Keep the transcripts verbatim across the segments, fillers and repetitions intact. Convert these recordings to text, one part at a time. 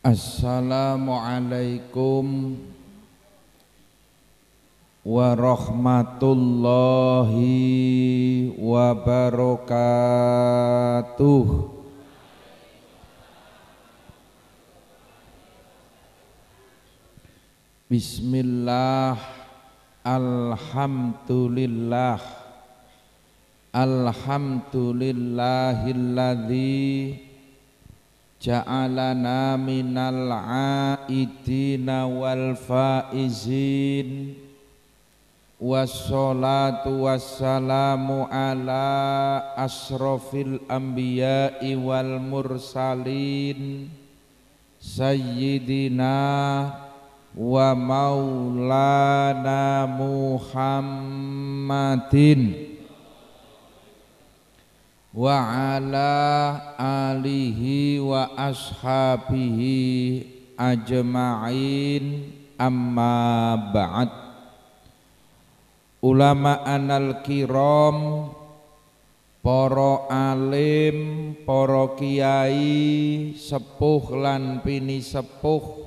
Assalamualaikum warahmatullahi wabarakatuh. Bismillah, alhamdulillah, alhamdulillahilladzi ja'alana minal aidina wal faizin, wassalatu wassalamu ala asrofil anbiya'i wal mursalin sayyidina wa maulana Muhammadin wa ala alihi wa ashabihi ajma'in, amma ba'd. Ulama anal kiram, para alim, para kiai, sepuh lan pini sepuh,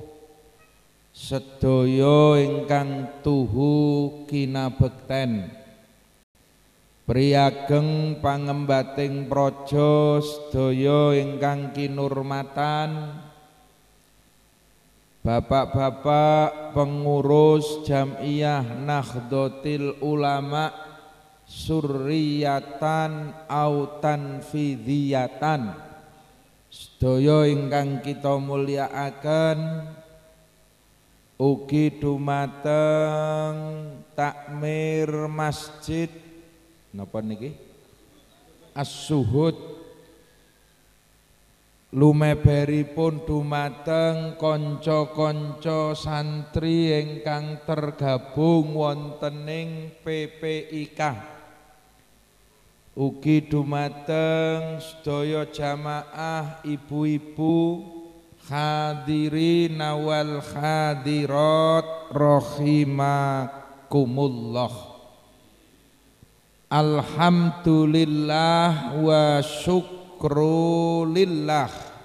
sedaya ingkang tuhu kinabekten, priyageng pangembating praja sedaya ingkang kinurmatan, bapak-bapak pengurus Jam'iyah Nahdlatul Ulama Surriyatan au Tanfidhiyatan, sedaya ingkang kita mulyakaken, ugi dumateng takmir masjid napa niki As-Suhud, lumeberipun dumateng kanca-kanca santri ingkang tergabung wontening P P I K, ugi dumateng sedaya jamaah ibu-ibu hadirin wal hadirat rahimakumullah. Alhamdulillah wa syukrulillah.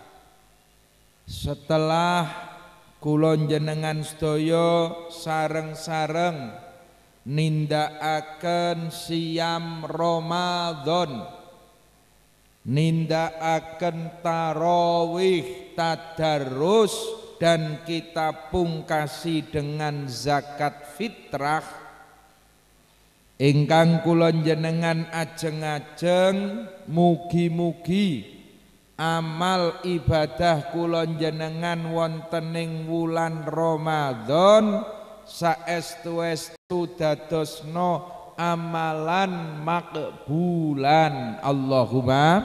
Setelah kula njenengan sedaya sareng-sareng nindakaken siyam Ramadan, nindakaken tarawih, tadarus, dan kita pungkasi dengan zakat fitrah, ingkang kula njenengan ajeng-ajeng mugi-mugi amal ibadah kula njenengan wontening wulan Ramadan saestu-estu dadosna amalan makbulan. Allahumma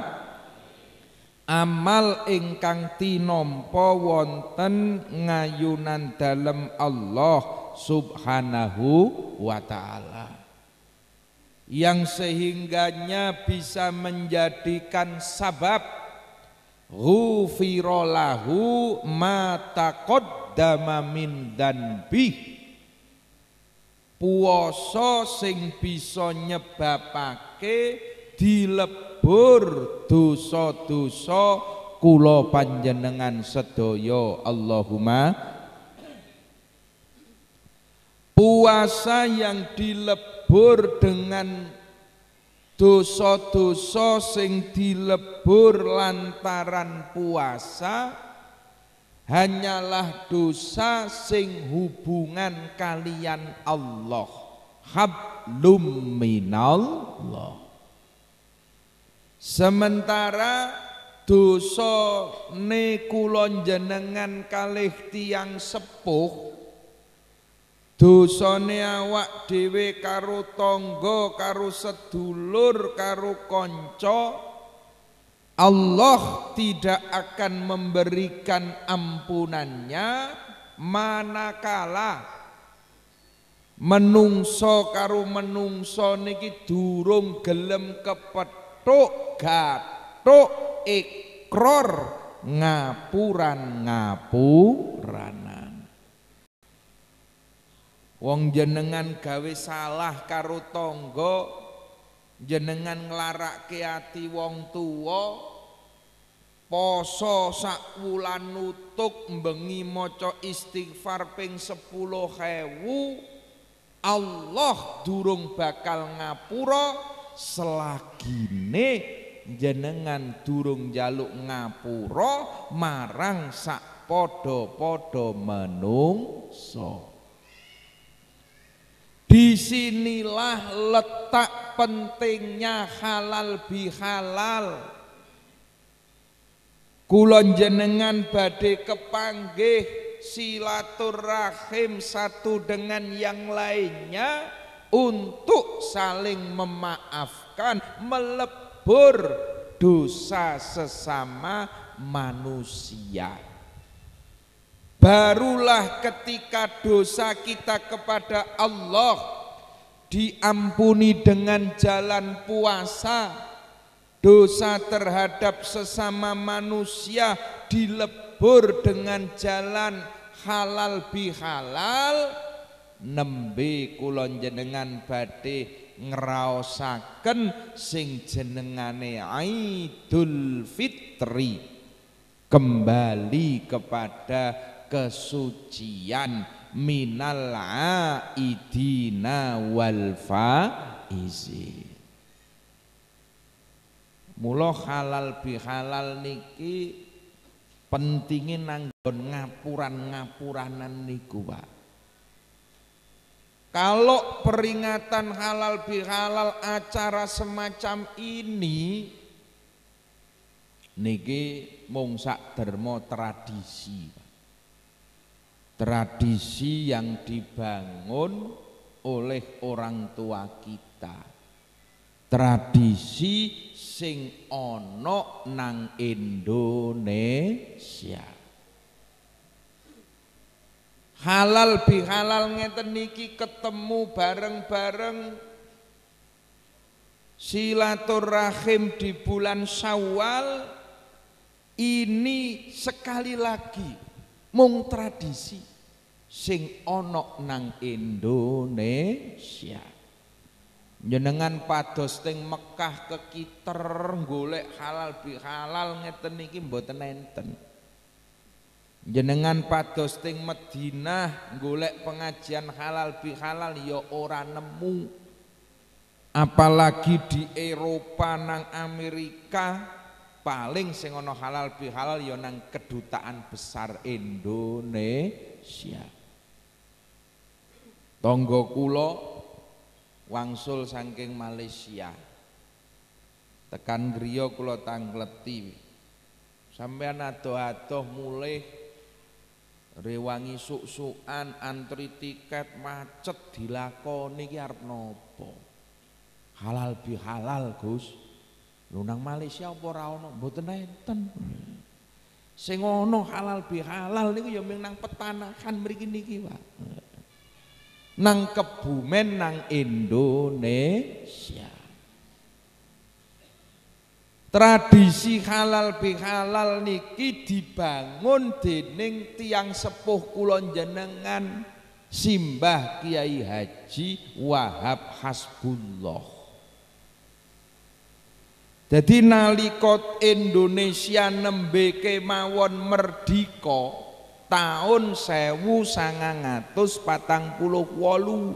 amal ingkang tinampa wonten ngayunan dalem Allah subhanahu wa ta'ala, yang sehingganya bisa menjadikan sabab ghufira lahu ma taqaddama min dzanbih, puasa sing bisa nyebabake dilebur dosa-dosa kula panjenengan sedaya. Allahumma puasa yang dilebur dengan dosa-dosa sing dilebur lantaran puasa hanyalah dosa sing hubungan kalian Allah, hablum minallah. Sementara dosa ne kula njenengan kalih tiyang sepuh, dosane awak dhewe karo tangga, karo sedulur, karo kanca, Allah tidak akan memberikan ampunannya manakala menungso karo menungso niki durung gelem kepethuk gathuk ikrar ngapuran ngapuranan. Wong jenengan gawe salah karo tangga, jenengan nglarake ati wong tuwa, poso sak wulan nutuk mbengi maca istighfar ping sepuluh ewu, Allah durung bakal ngapura selagine jenengan durung njaluk ngapura marang sak padha-padha menungso. Disinilah letak pentingnya halal bihalal. Kula jenengan badhe kepanggih silaturahim satu dengan yang lainnya untuk saling memaafkan, melebur dosa sesama manusia. Barulah ketika dosa kita kepada Allah diampuni dengan jalan puasa, dosa terhadap sesama manusia dilebur dengan jalan halal bihalal, nembe kula jenengan badhe ngraosaken sing jenengane Idul Fitri, kembali kepada kesucian minal aidina wal faizi. Mula halal bihalal niki pentingnya nanggon ngapuran-ngapuranan niku, Pak. Kalau peringatan halal bihalal acara semacam ini niki mung sak derma tradisi, Pak. Tradisi yang dibangun oleh orang tua kita, tradisi sing ana nang Indonesia. Halal bihalal ngeten niki ketemu bareng-bareng silaturahim di bulan Syawal ini sekali lagi mung tradisi sing ana nang Indonesia. Jenengan pados teng Mekah kekiter golek halal bihalal ngeten niki mboten enten. Jenengan pados teng Madinah golek pengajian halal bihalal ya ora nemu. Apalagi di Eropa nang Amerika paling sing ana halal bihalal ya nang kedutaan besar Indonesia. Tangga kula wangsul saking Malaysia, tekan griya kula tangleti, sampean ado-adoh mulih rewangi suk-sukan antri tiket macet dilakoni ki arep napa? Halal bihalal, Gus. Lho nang Malaysia apa ora ana? Mboten enten. Sing ana halal bihalal niku ya mung nang petanahan mriki niki, Pak. Nang Kebumen nang Indonesia. Tradisi halal bihalal niki dibangun dening tiang sepuh kula jenengan Simbah Kiai Haji Wahab Hasbullah. Jadi nalika Indonesia nembe kemawon merdika tahun sewu sangang atus patang puluh wolu,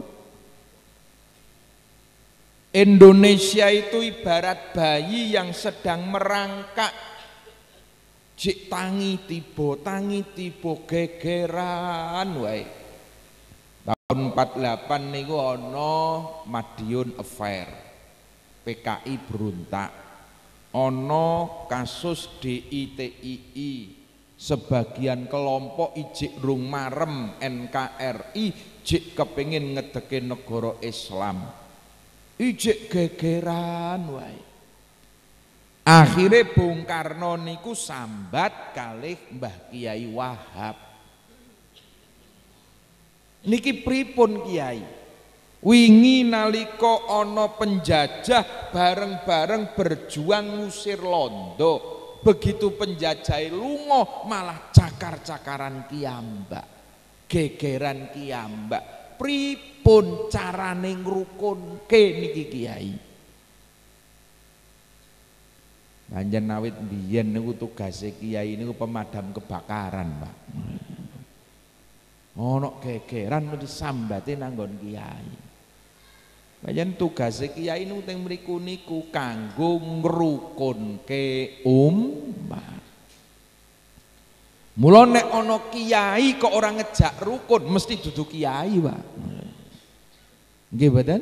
Indonesia itu ibarat bayi yang sedang merangkak, jik tangi tiba tangi tiba gegeran wae. Tahun empat puluh delapan niku ana Madiun Affair, P K I berontak, ana kasus D I T I I, sebagian kelompok ijik rung marem N K R I jik kepingin ngedeke negara Islam, ijik gegeran wae. Akhirnya Bung Karno niku sambat kalih Mbah Kiai Wahab, niki pripun Kiai? Wingi nalika ana penjajah bareng-bareng berjuang ngusir Londo, begitu penjajah lunga malah cakar-cakaran kiambak, gegeran kiambak. Pripun carane ngrukunke niki Kiai? Anjen awit biyen niku tugase kiai niku pemadam kebakaran, Pak. Ono gegeran mesti sambate nang nggon kiai. Panjen tugase kiai niku teng mriku niku kanggo ngrukunke umat. Mula nek ana kiai kok ora ngejak rukun mesti dudu kiai, Pak. Nggih mboten?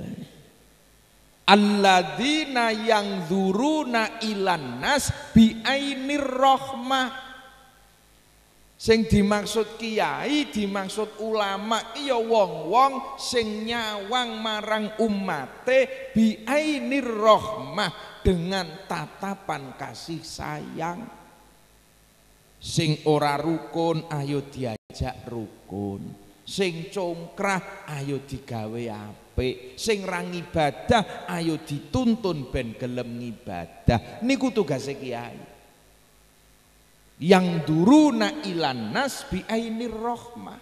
Alladzina yanzuruna ilan nas bi ainir rahmah. Sing dimaksud kiai, dimaksud ulama iya wong-wong sing nyawang marang umate bi ainir rahmah, dengan tatapan kasih sayang. Sing ora rukun ayo diajak rukun, sing congkrah ayo digawe apik, sing ra ngibadah ayo dituntun ben gelem ngibadah. Niku tugase kiai. Yang duruna ilan nas bi ainir rahmah.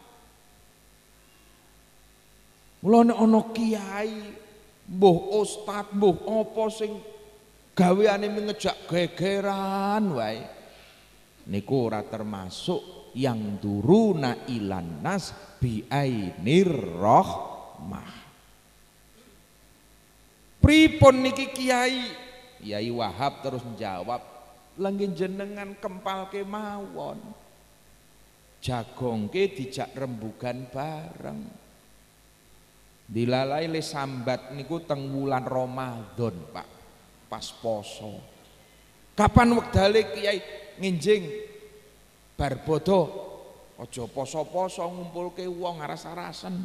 Mulane ana kiai, mbuh ustad, mbuh apa sing gaweane ngejak gegeran wae. Niku ora termasuk yang duruna ilan nas bi ainir rahmah. Pripun niki kiai? Kiai Wahab terus menjawab, lengge jenengan kempal kemawon, jagongke dijak rembugan bareng, dilalai le sambat niku teng wulan Ramadan, Pak, pas poso. Kapan wektale kiai nginjing bar bodo, aja poso-poso ngumpulke wong aras-arasen.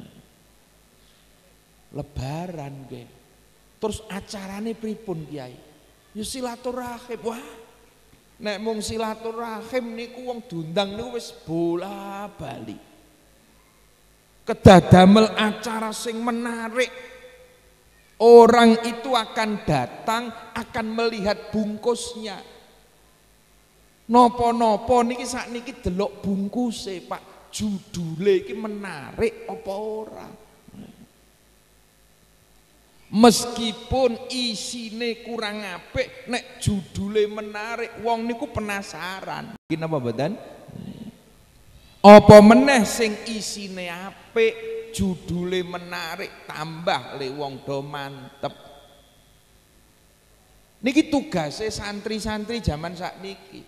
Lebaran nggih. Terus acarane pripun kiai? Ya silaturahim. Wah, nek mung silaturahim niku wong diundang niku wis bola-bali. Kedah damel acara sing menarik. Orang itu akan datang, akan melihat bungkusnya. Nopo-nopo niki sakniki delok bungkuse, Pak. Judule iki menarik apa ora? Meskipun isine kurang apik, nek judule menarik, wong niku penasaran. Iki napa mboten? Apa meneh sing isine apik, judule menarik, tambah le wong do mantep. Niki tugase santri-santri zaman sakniki.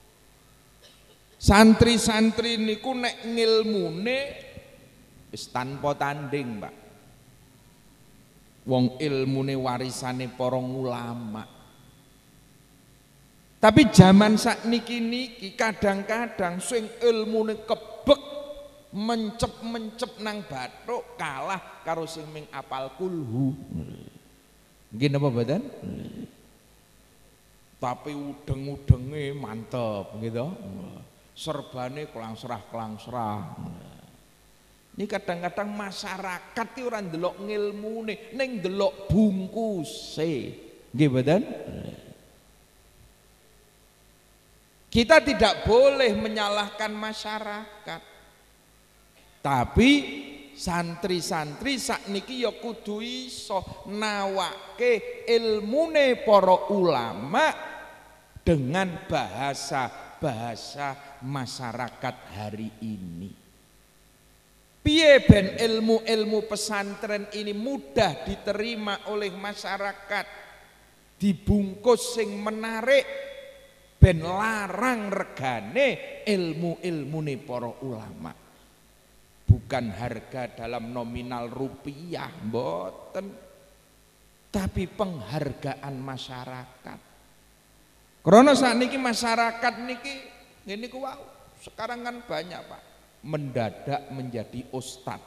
Santri-santri niku nek ngilmune wis tanpa tanding, Pak. Wong ilmune warisane para ulama. Tapi zaman sakniki niki kadang-kadang sing ilmune kebek mencep-mencep nang bathuk kalah karo sing ming apal kulhu. Nggih napa mboten? Tapi udeng-udenge mantep gitu. Serbane kelangsrah-kelangsrah. Ini kadang-kadang masyarakat itu orang ndelok ngilmune, ning ndelok bungkuse. Nggih mboten? Kita tidak boleh menyalahkan masyarakat. Tapi santri-santri sakniki ya kudu iso nawake ilmune para ulama dengan bahasa-bahasa masyarakat hari ini. Piye ben ilmu-ilmu pesantren ini mudah diterima oleh masyarakat, dibungkus sing menarik, ben larang regane ilmu-ilmune para ulama. Bukan harga dalam nominal rupiah, mboten, tapi penghargaan masyarakat. Karena saat niki masyarakat niki ini ku wow, sekarang kan banyak, Pak, mendadak menjadi ustad.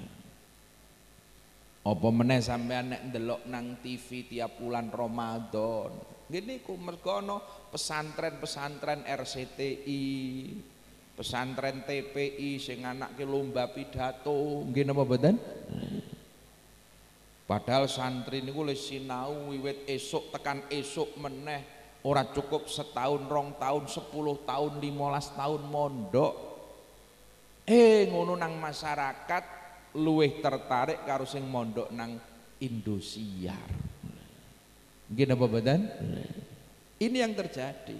Apa meneh sampean nek ndelok nang T V tiap bulan Ramadan. Ngene ku mergo ana pesantren-pesantren R C T I, pesantren T P I sing anake lomba pidato, nggih napa mboten? Padahal santri niku wis sinau wiwit esuk tekan esuk meneh, ora cukup setahun, rong tahun, sepuluh tahun, limolas tahun mondok. Eh ngono nang masyarakat luwih tertarik karo sing mondok nang Indosiar. Nggih napa mboten? Ini yang terjadi.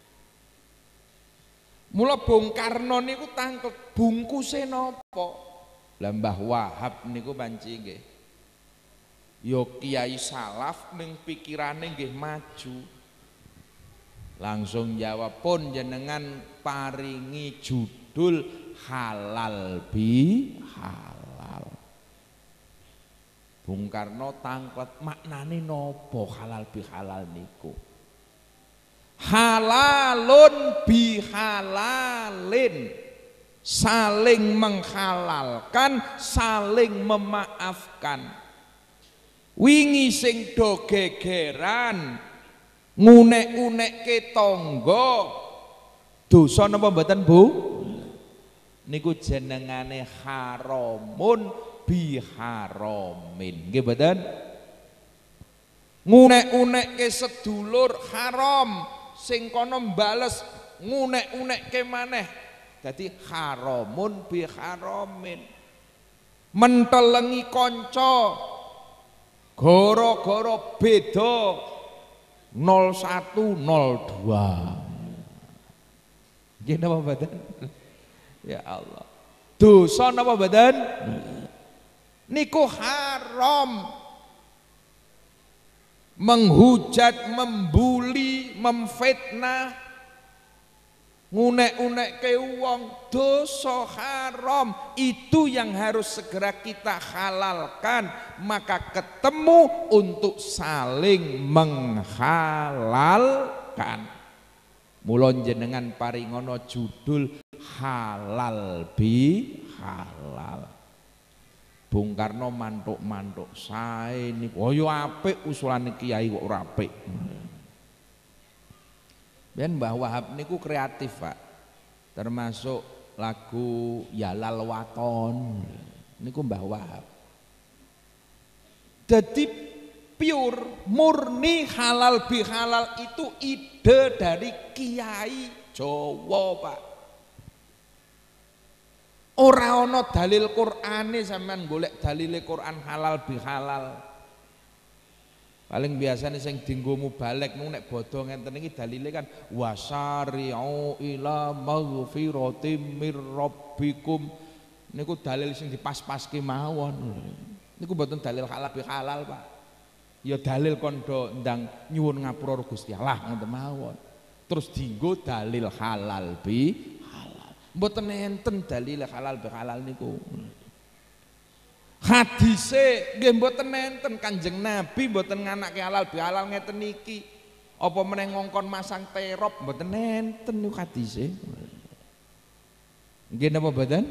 Mula Bung Karno niku tangkep bungkuse napa? Lah Mbah Wahab niku panci nggih. Ya kiai salaf ning pikirane nggih maju. Langsung jawab, pun jenengan paringi judul halal bi halal. Bung Karno tangklet maknane napa halal bi halal niku? Halalun bi halalin, saling menghalalkan, saling memaafkan. Wingi sing do gegeran ngunek-unekke tangga dosa napa mboten Bu? Niku jenengane haramun bi haramin. Nggih mboten? Ngunek-unekke sedulur haram, sing kono mbales ngunek-unekke maneh. Dadi haramun bi haramin. Mentelengi kanca gara-gara beda nol satu nol dua. Nggih napa mboten? Ya Allah. Dosa napa mboten? Niku haram. Menghujat, membuli, memfitnah, ngunek-unekke wong, dosa haram. Itu yang harus segera kita halalkan. Maka ketemu untuk saling menghalalkan. Mulon jenengan paringono judul halal bi halal. Bung Karno mantuk-mantuk sae niku. Oh yo apik usulane kiai kok ora apik. Ben Mbah Wahab niku kreatif, Pak. Termasuk lagu Yalal Waton. Niku Mbah Wahab. Jadi pure murni halal bi halal itu ide dari kiai Jawa, Pak. Ora ana dalil Qur'ane sampean golek dalile Qur'an halal bi halal. Paling biasanya sing dienggo mubalek nu nek bodho ngenten iki dalile kan wasari'u ila maghfiratim mir rabbikum. Niku dalil sing dipas-paske mawon. Niku mboten dalil halal bi halal, Pak. Ya dalil kondo ndang nyuwun ngapura Gusti Allah ngoten mawon. Terus dienggo dalil halal bi mboten enten dalil halal bi halal niku. Hadise nggih mboten enten, Kanjeng Nabi mboten nganake halal bi halal ngeten niki. Apa meneh ngongkon masang terop mboten enten niku hadise. Nggih napa mboten?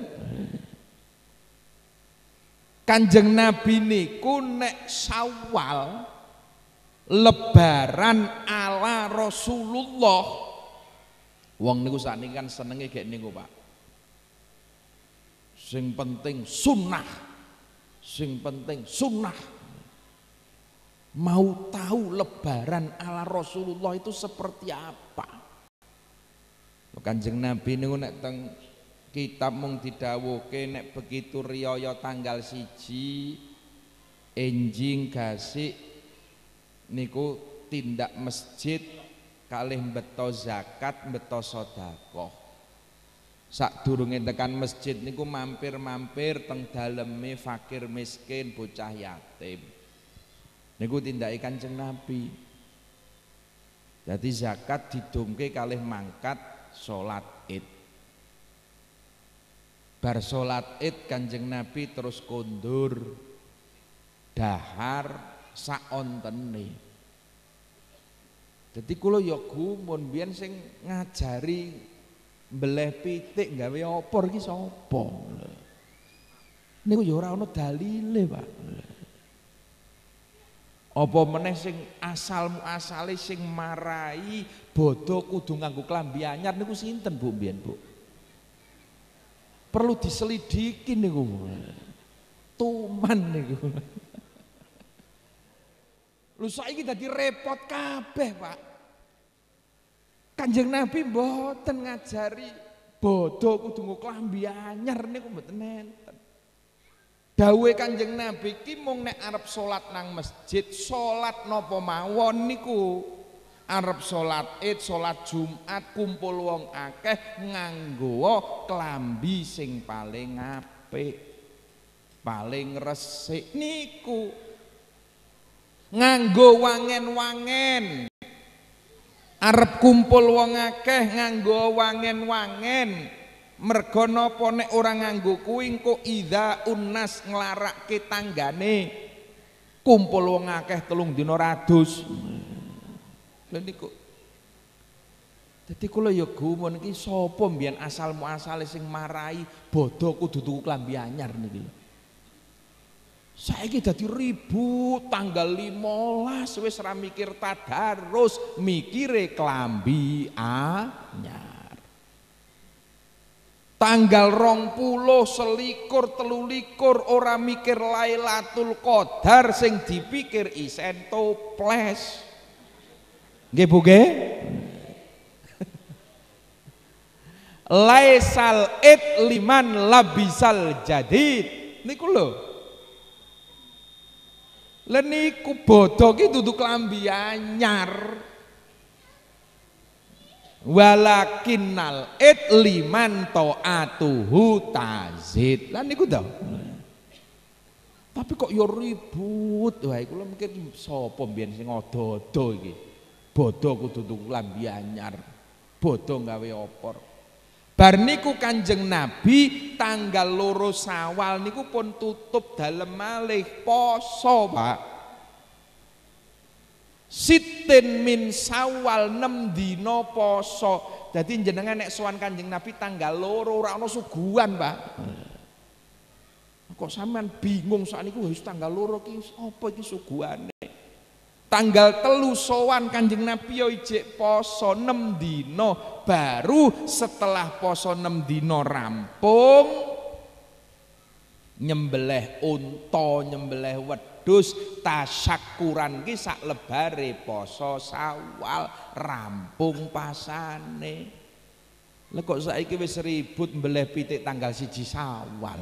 Kanjeng Nabi niku nek Syawal lebaran ala Rasulullah. Wong niku sakniki kan senenge gek niku, Pak. Sing penting sunnah. Sing penting sunnah. Mau tahu lebaran ala Rasulullah itu seperti apa? Kanjeng Nabi niku nek teng kitab mung didhawuhke nek begitu riyaya tanggal siji enjing gasik niku tindak masjid kalih mbeto zakat, mbeto sedekah. Sadurunge tekan masjid niku mampir-mampir teng daleme fakir miskin, bocah yatim. Niku tindake Kanjeng Nabi. Jadi zakat didumke kalih mangkat salat Id. Bar salat Id Kanjeng Nabi terus kondur dahar saontene. Jadi kula ya gumun biyen sing ngajari mbeleh pitik gawe opor iki sapa? Niku ya ora ana dalile, Pak. Apa meneh sing asal muasale sing marai bodho kudu nganggo klambi anyar niku sinten Bu mbiyen, Bu? Perlu diselidiki niku. Tuman niku. Lho saiki dadi repot kabeh, Pak. Kanjeng Nabi mboten ngajari bodho kudu nggo klambi anyar niku mboten enten. Dawuhe Kanjeng Nabi ki mung nek arep salat nang masjid, salat napa mawon niku arep salat Id, salat Jumat kumpul wong akeh nganggo klambi sing paling apik, paling resik niku. Nganggo wangen-wangen. Arep kumpul wong akeh nganggo wangen-wangen. Mergo napa nek ora nganggo kuwi engko idza unnas nglarake tanggane kumpul wong akeh telung dina radus. Lha niku. Dadi kula ya gumun iki sapa mbiyen asal muasale sing marai bodho kudu tuku klambi anyar niki. Saiki dadi ribut tanggal limolas wis ra mikir tadarus, mikire klambi anyar. Tanggal rong puluh, selikur, telulikur ora mikir Lailatul Qadar sing dipikir isen toples. Nggih Bu nggih? Laisal id liman labisal jadid. Niku lho. Lah niku bodho ki dudu klambi anyar. Walakinnal id liman ta'atuhu tazid. Lah niku to. Tapi kok yo ribut wae kula mikir sapa mbiyen sing odo-odo iki. Bodho kudu tuku klambi anyar. Bodho gawe opor. Bar niku Kanjeng Nabi tanggal loro Sawal niku pun tutup dalem malih poso, Pak. Sitin min Sawal enam dina poso. Dadi jenengan nek sowan Kanjeng Nabi tanggal loro ora ana suguhan, Pak. Kok sampean bingung sakniku wis tanggal loro ki apa iki suguhane? Tanggal telu sowan Kanjeng Nabi yo ijik poso enam dina, baru setelah poso enam dina rampung nyembelih unta, nyembelih wedhus, tasyakuran ki sak lebare poso Sawal rampung pasane. Lah kok saiki wis ribut mbelih pitik tanggal siji Sawal.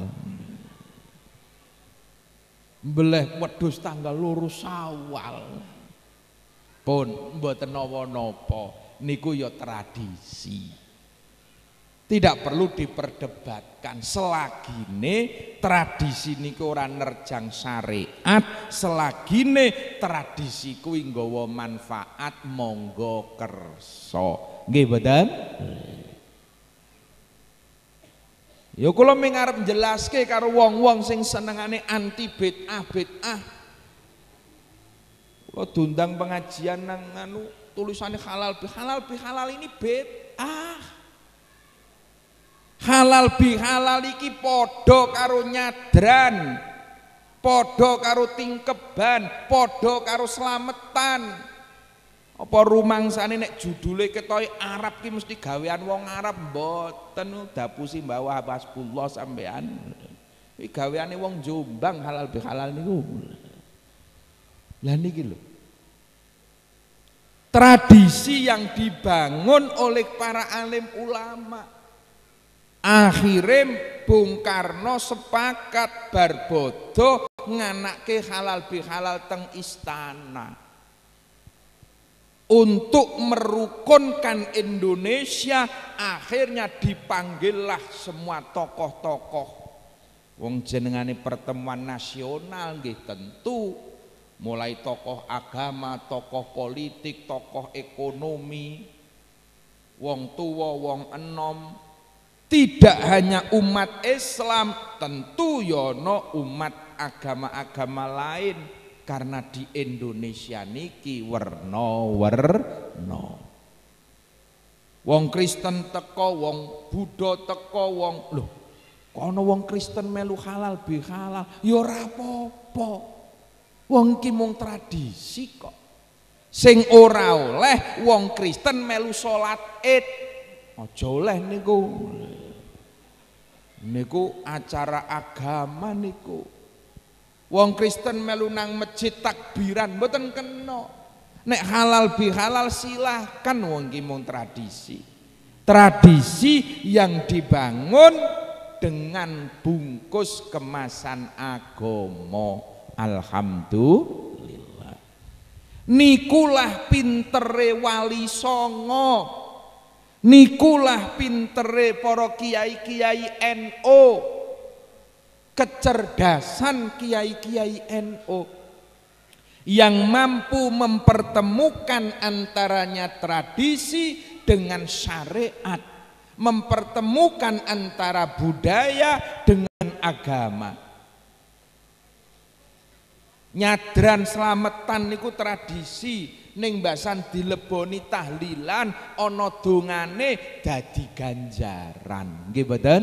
Mbelih wedhus tanggal loro Sawal. Pun mboten napa-napa niku ya tradisi. Tidak perlu diperdebatkan selagine tradisi niku ora nerjang syariat, selagine tradisi kuwi nggawa manfaat monggo kersa. Nggih mboten? Ya kula ming arep njelaske karo wong-wong sing senengane anti bid'ah bid'ah. Kula diundang pengajian nang anu tulisannya halal bihalal bihalal ini bid'ah. Halal bihalal iki padha karo nyadran, padha karo tingkeban, padha karo slametan. Apa rumangsane nek judule ketoke Arab ki mesti gawean wong Arab? Mboten, dapusi bawah hasbullah sampean. Iki gaweane wong Jombang halal bihalal niku. Lah niki lho. Tradisi yang dibangun oleh para alim ulama. Akhirnya Bung Karno sepakat barbodo nganake halal bihalal teng istana untuk merukunkan Indonesia. Akhirnya dipanggillah semua tokoh-tokoh wong jenengane pertemuan nasional nggih tentu, mulai tokoh agama, tokoh politik, tokoh ekonomi, wong tua, wong enom. Tidak hanya umat Islam, tentu yono umat agama-agama lain, karena di Indonesia niki werna-werna. Wong Kristen teko, wong Buddha teko, wong loh, kono wong Kristen melu halal bihalal, ya ora apa-apa. Wong ki mung tradisi kok. Sing ora oleh wong Kristen melu salat Id. Aja oleh niku. Niku acara agama niku. Wong Kristen melu nang masjid takbiran mboten kena. Nek halal bihalal silahkan, wong ki mung tradisi. Tradisi yang dibangun dengan bungkus kemasan agama. Alhamdulillah. Nikulah pintere Wali Songo, nikulah pintere para kiai-kiai N U, kecerdasan kiai-kiai N U yang mampu mempertemukan antaranya tradisi dengan syariat, mempertemukan antara budaya dengan agama. Nyadran slametan niku tradisi, ning mbasan dileboni tahlilan ana dongane dadi ganjaran. Nggih mboten?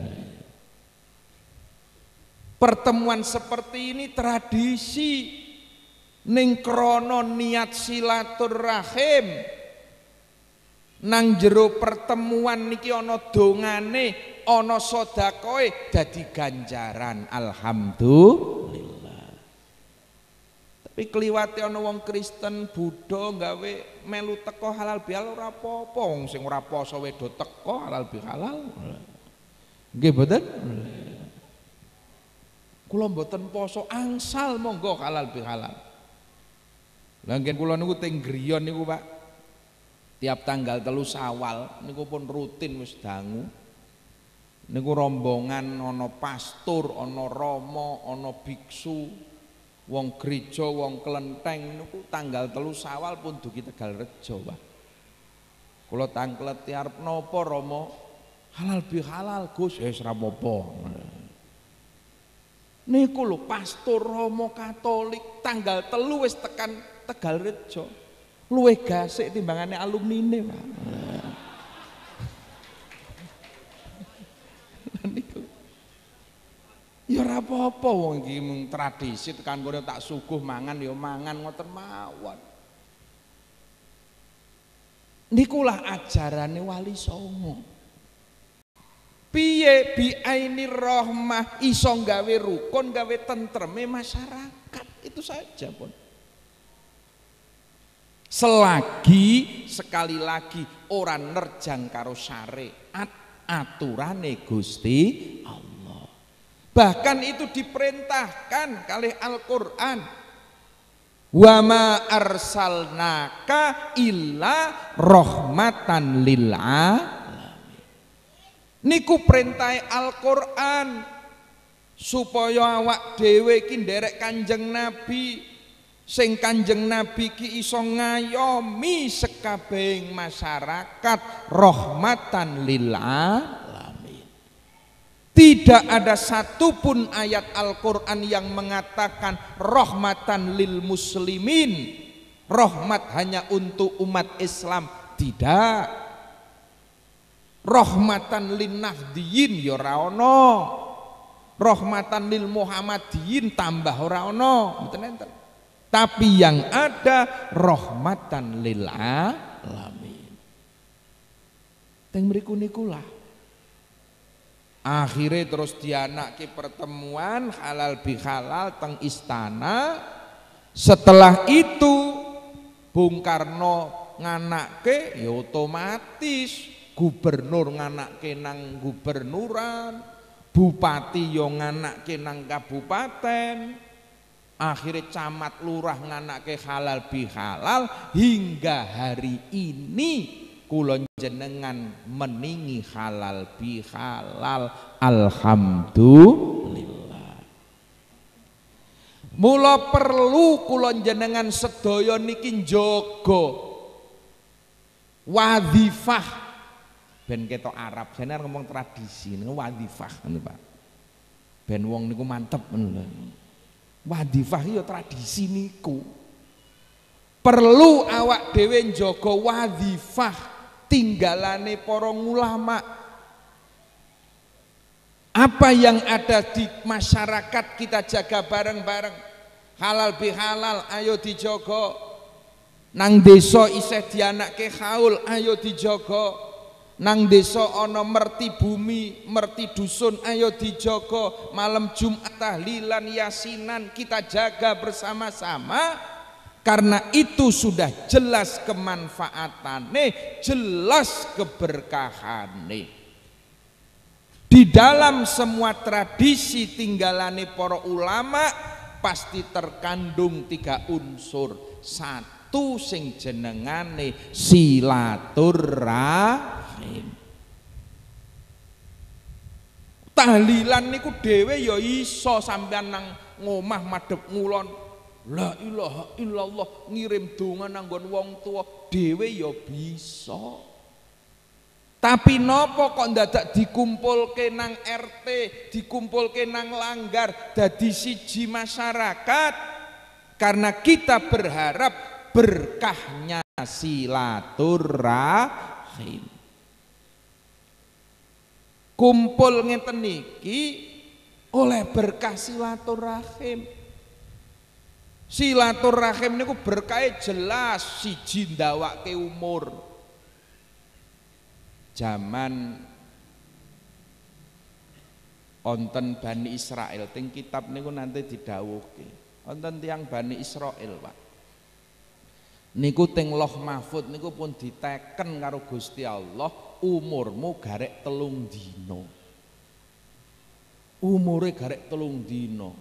Pertemuan seperti ini tradisi, ning krana niat silaturahim. Nang jero pertemuan niki ana dongane, ana sedekahe dadi ganjaran. Alhamdulillah. Tapi kliwate ana wong Kristen Buddha gawe melu teko halal bihalal ora apa-apa, wong sing ora poso wedo teko halal bihalal. Nggih mboten? Kula mboten poso angsal monggo halal bihalal. Lah ngen kula niku teng griya niku Pak. Tiap tanggal telu Sawal niku pun rutin wis dangu. Niku rombongan ana pastor, ana rama, ana biksu, wong gereja, wong kelenteng niku tanggal telu Sawal pun dugi Tegalrejo, Pak. Kula tangkleti arep napa Rama? Halal bihalal, Gus. Ya wis ora apa-apa. Niku lho pastor Rama Katolik tanggal telu wis tekan Tegalrejo. Luwih gasik timbangane alumnine, Pak. Niku. Ya ora apa-apa wong iki mung tradisi tekan kono tak suguh mangan ya mangan ngoten mawon. Nikulah ajarane Wali Songo. Piye biaini rahmah iso gawe rukun, gawe tentreme masyarakat, itu saja pun. Selagi sekali lagi orang nerjang karo syariat aturane Gusti Allah. Bahkan itu diperintahkan kalih Al-Qur'an. Wa ma arsalnaka illa rahmatan lil alamin. Niku perintah Al-Qur'an supaya awak dhewe iki nderek Kanjeng Nabi. Sing Kanjeng Nabi ki iso ngayomi sekabehing masyarakat rahmatan lil alamin. Tidak ada satupun ayat Al-Qur'an yang mengatakan rahmatan lil muslimin, rahmat hanya untuk umat Islam. Tidak. Rahmatan lin nahdiyin ya ora ana. Rahmatan lil muhammadiyin tambah ora ana. Mboten enten. Tapi yang ada rahmatan lil alamin. Teng mriku nikulah. Akhirnya terus dianake pertemuan halal bihalal teng istana. Setelah itu Bung Karno nganake ya otomatis gubernur nganake nang gubernuran, bupati yo nganake nang kabupaten. Akhirnya camat lurah nganake halal bihalal hingga hari ini kula jenengan meningi halal bihalal. Alhamdulillah. Mula perlu kula jenengan sedaya niki njaga wadhifah ben ketok Arab jane ngomong tradisi niku wadhifah ngono Pak. Ben wong niku mantep ngono. Wadhifah ya tradisi niku. Perlu awak dhewe njaga wadhifah tinggalane para ulama. Apa yang ada di masyarakat kita jaga bareng-bareng. Halal bihalal ayo dijaga. Nang desa isih dianake haul ayo dijaga. Nang desa ana merti bumi, merti dusun ayo dijaga. Malam Jumat tahlilan yasinan kita jaga bersama-sama. Karena itu sudah jelas kemanfaatane, jelas keberkahane. Di dalam semua tradisi tinggalane para ulama pasti terkandung tiga unsur. Satu, watu sing jenengane silaturahim. Tahlilan niku dhewe ya iso sampean nang ngomah madhep ngulon la ilaha illallah ngirim donga nanggon wong tua dhewe ya bisa. Tapi nopo kok ndadak dikumpulke nang R T, dikumpulke nang langgar dadi siji masyarakat? Karena kita berharap berkahnya silaturahim. Kumpul ngeten niki oleh berkah silaturahim. Silaturahim niku berkahe jelas, siji ndawake umur. Zaman wonten Bani Israel teng kitab niku nanti didhawuhke. Wonten tiyang Bani Israel, Pak. Niku teng Loh Mahfud niku pun diteken karo Gusti Allah, umurmu garek telung dino. Umure garek telung dino.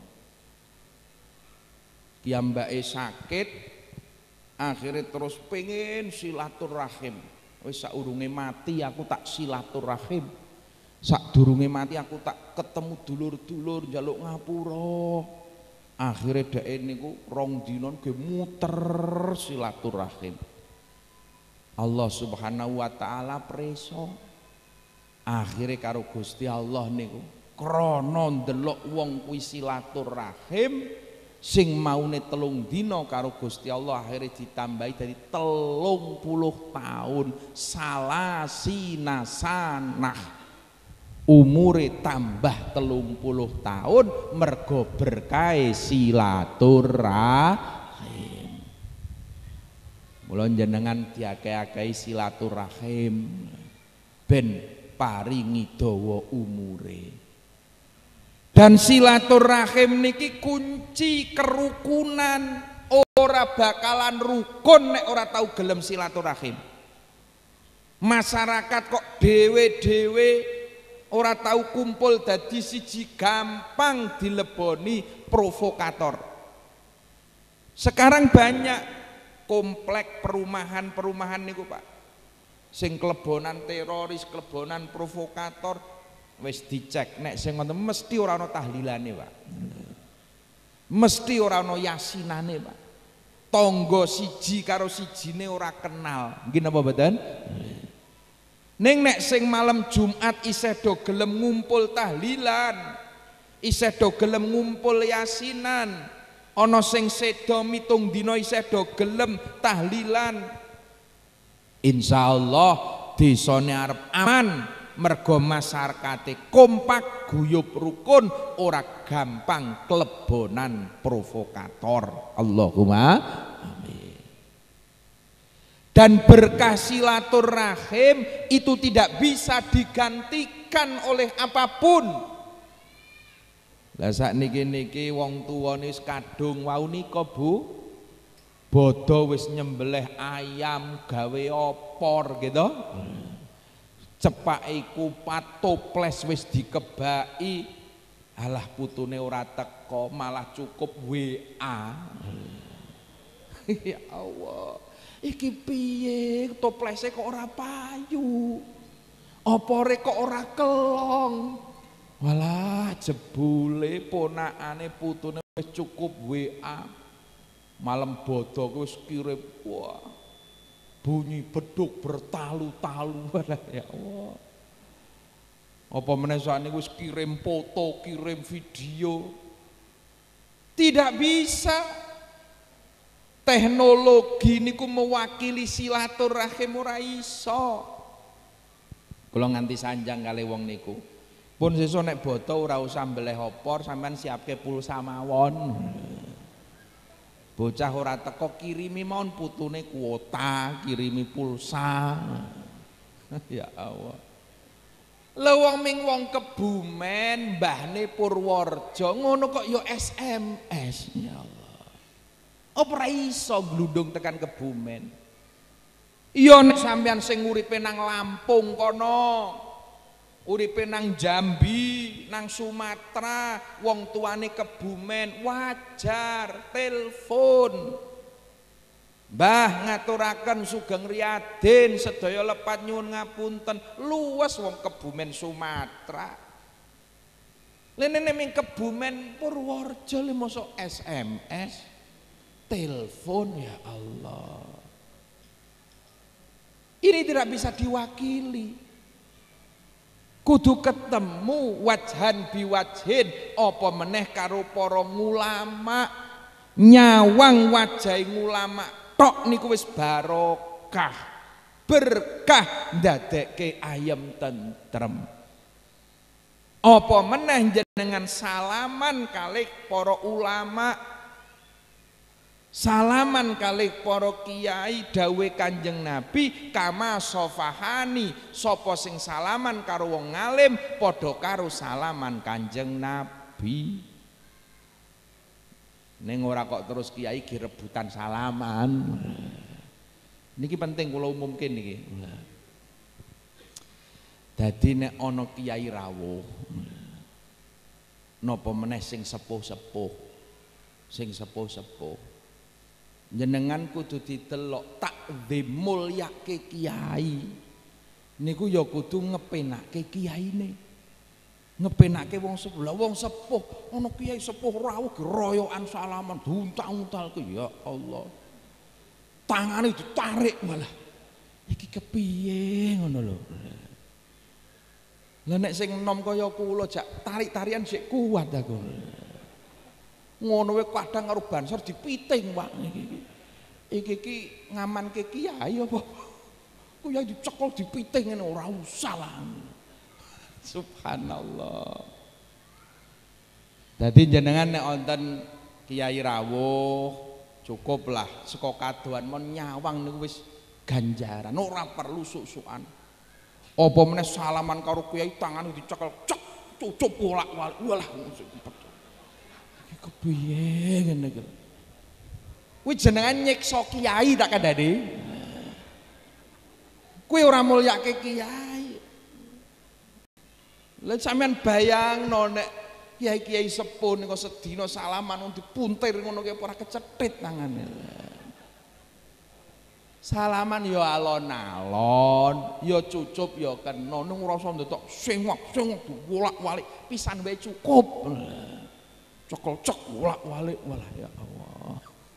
Piyambake sakit, akhirnya terus pengen silaturahim. Wis saurunge mati aku tak silaturahim. Sadurunge mati aku tak ketemu dulur-dulur njaluk ngapura. Akhirnya dhek niku rong dina nggih muter silaturahim. Allah Subhanahu wa taala preso. Akhirnya karo Gusti Allah niku krana ndelok wong kuwi silaturahim sing maune telung dina karo Gusti Allah akhirnya ditambahi dari telung puluh tahun salasina sanah. Umure tambah telung puluh tahun mergo berkahe silaturahim. Mula jenengan diakeh-akehi silaturahim ben paringi dawa umure. Dan silaturahim niki kunci kerukunan, ora bakalan rukun nek ora tau gelem silaturahim. Masyarakat kok dhewe-dhewe ora tahu kumpul dadi siji gampang dileboni provokator. Sekarang banyak komplek perumahan-perumahan niku Pak, sing kelebonan teroris, kelebonan provokator, wis dicek nek sing ngoten mesti ora ana tahlilane Pak, mesti ora ana yasinane Pak. Tangga siji karo sijine ora kenal, nggih napa mboten? Ning nek sing malam Jumat isih do gelem ngumpul tahlilan, isih do gelem ngumpul yasinan, ana sing seda mitung dina isih do gelem tahlilan, insyaallah desane arep aman mergo masyarakate kompak guyub rukun, ora gampang kelebonan provokator. Allahumma amin. Dan berkah silaturahim itu tidak bisa digantikan oleh apapun. Lah sakniki niki wong tuwa wis kadung wau nika Bu, bodho wis nyembelih ayam gawe opor gitu. Cepake kupat toples wis dikebaki. Alah putune ora teko, malah cukup W A. Ya Allah. Iki piye toplese kok ora payu, opore kok ora kelong. Walah jebule ponakane putune wis cukup W A, malam bodho wis kirim, wah bunyi beduk bertalu-talu. Ya Allah, apa meneh sakniki wis kirim foto, kirim video. Tidak bisa. Teknologi niku mewakili silaturahim ora iso. Kula nganti sanjang kali wong niku. Pun sesuk nek boto ora usah mbeleh opor, sampean siapke pulsa mawon. Bocah ora teko kirimi mawon putune kuota, kirimi pulsa. Ya Allah. Lha wong ming wong Kebumen, mbahne Purworejo ngono kok ya S M S. Ya Allah. Apa iso glundung tekan Kebumen? Iya nek sampean sing uripe nang Lampung kono, uripe nang Jambi, nang Sumatera, wong tuane Kebumen, wajar telepon. Mbah ngaturaken Sugeng Riyadin sedaya lepat nyuwun ngapunten, luwes wong Kebumen Sumatera. Lene ning Kebumen Purworejo le mosok S M S, telepon, ya Allah. Ini tidak bisa diwakili. Kudu ketemu wajhan biwajhin apa meneh karo para ulama. Nyawang wajahe ulama tok niku wis barokah, berkah, ndadekke ayem tentrem. Apa meneh jenengan salaman kalih para ulama, salaman kalih para kiai, dawuh Kanjeng Nabi, kama sofahani, sapa sing salaman karo wong ngalim padha karo salaman Kanjeng Nabi. Ning ora kok terus kiai ki rebutan salaman. Niki penting kula umumke niki. Dadi nek ana kiai rawuh, napa meneh sing sepuh-sepuh, sing sepuh-sepuh, jenengan kudu didelok takzim mulyake kiai. Niku ya kudu ngepenake kiyaine. Ngepenake wong sepuh. Lah wong sepuh, ana kiai sepuh rawuh geroyokan salaman diuntal-untalke, ya Allah. Tangane ditarik malah. Iki kepiye ngono lho. Lah nek sing enom kaya kula jak tarik-tarian sik kuat aku. Ngono wae kadang karo bansor dipiting, Pak. Iki iki iki ngamanke kiai apa? Kiai dicekel dipiting ngene ora usah lah. Subhanallah. Jadi jenengan nek wonten kiai rawuh cukuplah saka kadohan mon nyawang niku wis ganjaran, ora perlu suk-sukan. Apa meneh salaman karo kiai tangane dicekel cek cucup bolak-balik. Walah iki kepiye ngene iki. Kuwi jenengan nyiksa kiai tak kandhane. Kuwi ora mulyake kiai. Lah sampean bayangno nek kiai-kiai sepuh niku sedina salaman dipuntir ngono ki ora kecethit tangane. Salaman ya alon-alon, ya cucup ya kena, ning ora usah ndetok sengok-sengok bolak-balik, pisan wae cukup. Cekel-cek bolak-balik, walah ya Allah.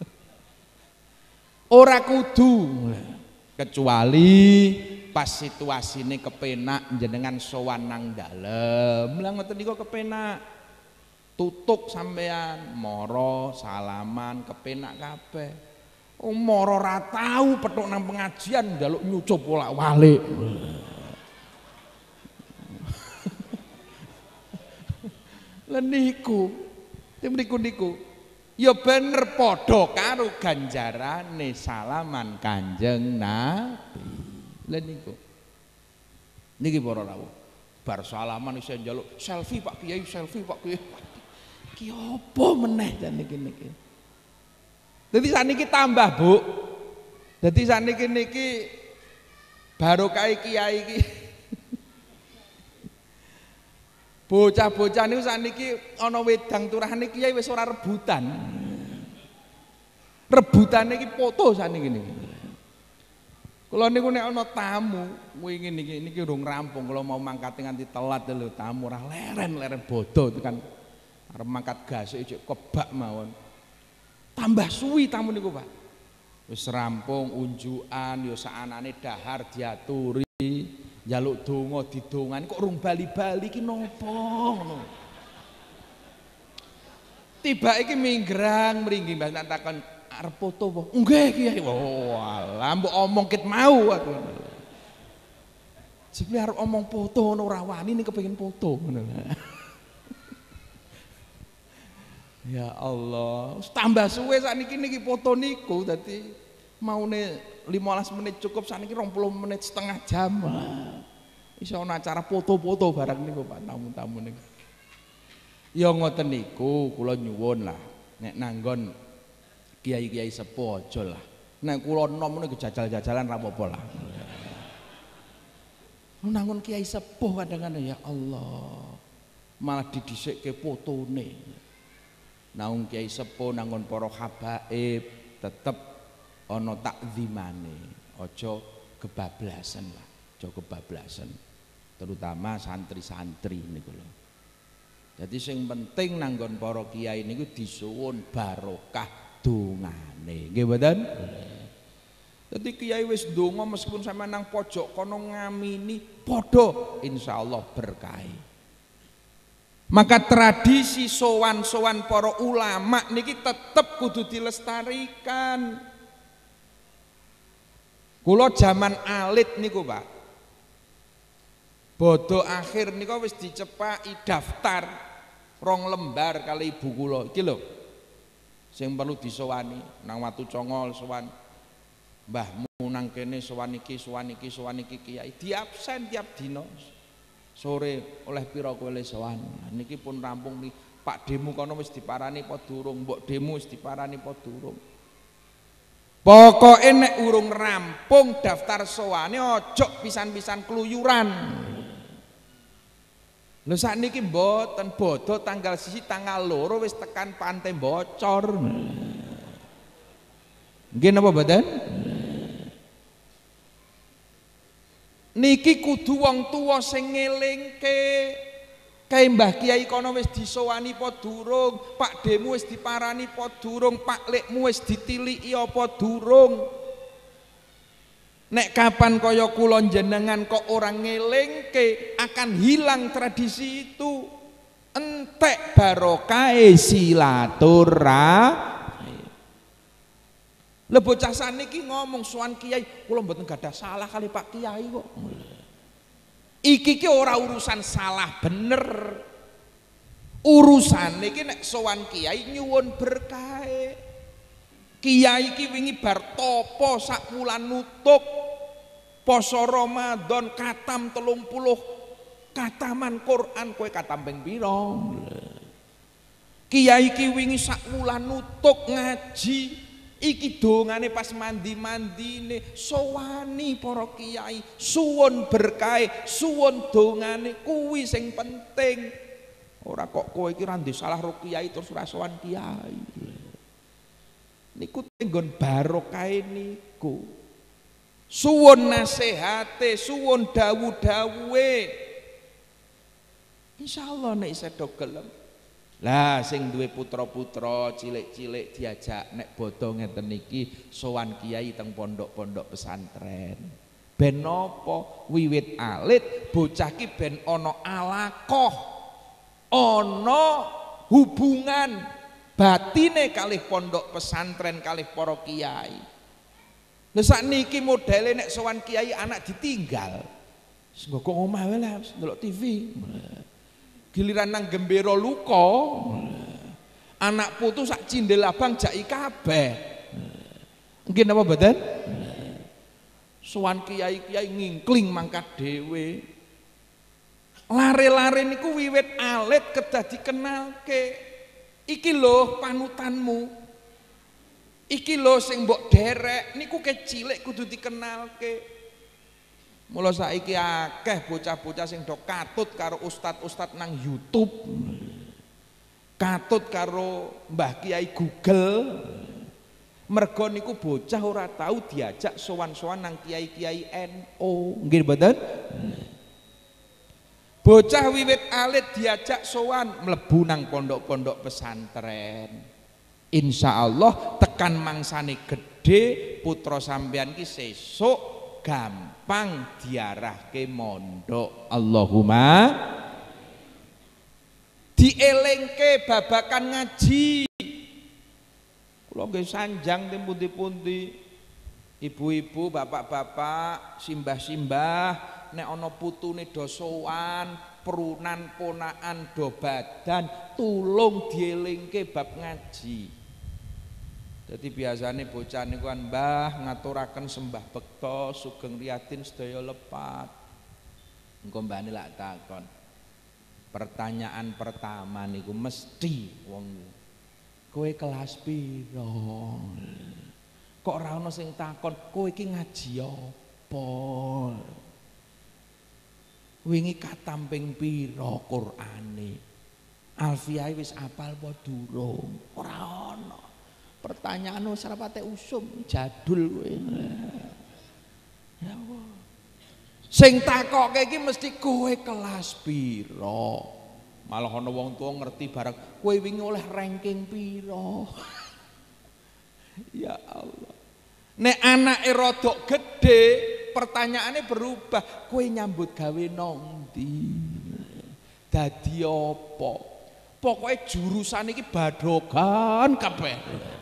Ora kudu, kecuali pas situasine kepenak jenengan sowan nang dalem. Lah ngoten niku kepenak. Tutuk sampean, moro salaman kepenak kabeh. Oh moro ora tau petuk nang pengajian njaluk nyucup bolak-balik. Lah niku, mriku niku ya bener padha karo ganjarane salaman Kanjeng Nabi. Lah niku. Niki para rawuh. Bar salaman isih njaluk selfie Pak Kiai, selfie Pak Kiai. Ki apa meneh jan niki niki. Dadi saniki tambah, Bu. Dadi saniki niki barokah kiai iki. Bocah-bocah niku saniki ana wedang turahane kiai wis ora rebutan. Rebutane iki foto saniki niki. Kula niku nek ana tamu wingi niki niki urung rampung, kula mau mangkat nganti telat lho tamu ora leren-leren bodo tekan arep mangkat gasik cek kebak mawon. Tambah suwi tamu niku, Pak. Wis rampung unjukan ya saanane dahar diaturi, njaluk donga didongani kok urung bali-bali ki napa ngono. Tiba iki minggrang mringgi Mbah tak takon arep foto apa? Nggih Kiai. Walah mbok omong ket mau aku. Jebule arep omong foto ngono ora wani ning kepengin foto ngono. Ya Allah, tambah suwe sakniki niki foto niku dadi maune lima belas menit cukup sakniki dua puluh menit setengah jam. Iso ana acara foto-foto barang niku Pak tamu-tamu niku. Ya ngoten niku kula nyuwun lah nek nanggon kiai-kiai sepuh aja lah. Nek kula nom niku jajal-jajalan ra apa-apa lah. Nanggon kiai sepuh kadang-kadang ya Allah. Malah didhisikke fotone. Naung kiai sepuh nanggon para habaib tetep ana takzimane, aja kebablasan lah, aja kebablasan. Terutama santri-santri niku lho. Jadi sing penting nanggon para kiai niku disuwun barokah dongane. Nggih mboten? Jadi kiai wis ndonga meskipun sampean nang pojok kono ngamini padha insyaallah berkah. Maka tradisi sowan-sowan para ulama niki tetep kudu dilestarikan. Kula zaman alit niku, Pak. Bodo akhir niku wis dicepaki daftar rong lembar kali ibu kula iki lho. Sing perlu disowani nang Watu Congol sowan mbahmu nang kene sowan iki sowan iki sowan iki kiai diabsen tiap dina. Sore oleh pira kowe le sowan. Niki pun rampung nih. Pak Demu kono wis diparani apa durung? Mbok Demu wis diparani apa durung? Pokoke nek urung rampung daftar sowane ojo pisan-pisan keluyuran. Lho sakniki mboten bodo tanggal siji tanggal loro wis tekan pantai bocor. Nggih napa mboten? Niki kudu wong tuwa sing ngelingke. Kae Mbah Kiai kono wis disowani apa durung? Pak Demu wis diparani apa durung? Pak Lekmu wis ditiliki apa durung? Nek kapan kaya kula jenengan kok orang ngelingke akan hilang tradisi itu. Entek barokah silaturahmi. Lha bocah saniki ngomong sowan kiai, kula mboten gadah salah kali Pak Kiai kok. Iki ki ora urusan salah bener. Urusan iki nek sowan kiai nyuwun berkah. Kiai ki wingi bar topo sak wulan nutup poso Ramadan katam telung puluh kataman Quran kowe katam ping pira? Kiai ki wingi sak wulan nutup ngaji. Iki dongane pas mandi-mandine sowani para kiai, suwun berkah, suwun dongane kuwi sing penting. Ora kok kowe iki ra salah ro kiai terus ora sowan kiai. Niku tenggon barokah niku. Suwun nasihate, suwun dawu-dawuhe. Insyaallah nek sedo gelem. Lah sing duwe putra-putra cilik-cilik diajak nek bodho ngeten iki sowan kiai teng pondok-pondok pesantren. Ben napa? Wiwit alit bocah ki ben ana alaqah, ana hubungan batine kalih pondok pesantren kalih para kiai. Lha sakniki modele nek sowan kiai anak ditinggal. Wis nggo omah wae lah ndelok T V. Giliran nang gembira luka, anak putu sak cindel abang jaki kabeh. Mungkin apa mboten? Sowan kiai-kiai ngingkling mangkat dhewe. Lare-lare niku wiwit alit kedah dikenalke. Iki lho panutanmu. Iki lho sing mbok derek niku kecilik kudu dikenalke. Mula saiki akeh bocah-bocah sing do katut karo ustad-ustad nang YouTube. Katut karo Mbah Kiai Google. Mergo niku bocah ora tahu diajak sowan-sowan nang kiai-kiai N U. Nggih mboten? Bocah wiwit alit diajak sowan mlebu nang pondok-pondok pesantren. Insyaallah tekan mangsane gedhe putra sampeyan ki sesuk gampang diarahke mondok. Allahumma dielingke babakan ngaji. Kula nggih sanjang teng pundi-pundi. Ibu-ibu, bapak-bapak, simbah-simbah nek ana putune do sowan, perunan ponakan do badan, tulung dielingke bab ngaji. Jadi biasanya bocah niku kan mbah ngaturaken sembah bekta sugeng riyatin sedaya lepat. Engko mbahne lak takon. Pertanyaan pertama niku mesti wong kowe kelas pira? Kok ora ana sing takon kowe iki ngaji apa? Wingi katam ping pira Qur'ane? Alfiah wis apal apa durung? Ora ana. Pertanyaan wis rapate usum, jadul kowe. Ya Allah. Sing takoke iki mesti kowe kelas pira. Malah ana wong tuwa ngerti barang kowe wingi oleh ranking pira. Ya Allah. Nek anake rodok gedhe, pertanyaannya berubah. Kowe nyambut gawe nang ndi? Dadi apa? Pokoke jurusan iki badogan kabeh.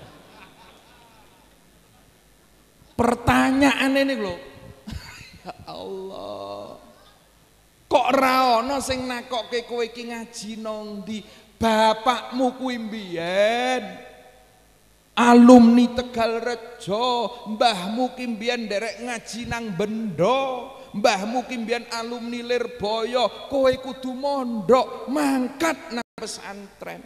Pertanyaan ini lho. Ya Allah. Kok ra ana sing nakokke kowe iki ngaji nang ndi? Bapakmu kuwi mbiyen alumni Tegalrejo, mbahmu ki mbiyen nderek ngaji nang Bendo, mbahmu ki mbiyen alumni Lirboyo, kowe kudu mondok mangkat nang pesantren.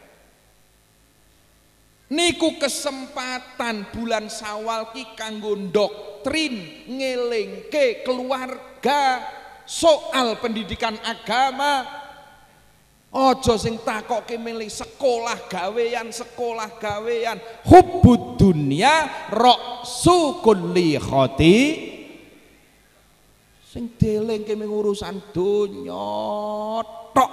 Niku kesempatan bulan Syawal ki kanggo doktrin ngelingke keluarga soal pendidikan agama. Ojo sing takoke milih sekolah gawean, sekolah gawean. Hubbud dunya ra'su kulli khoti. Sing delengke ming urusan donya tok.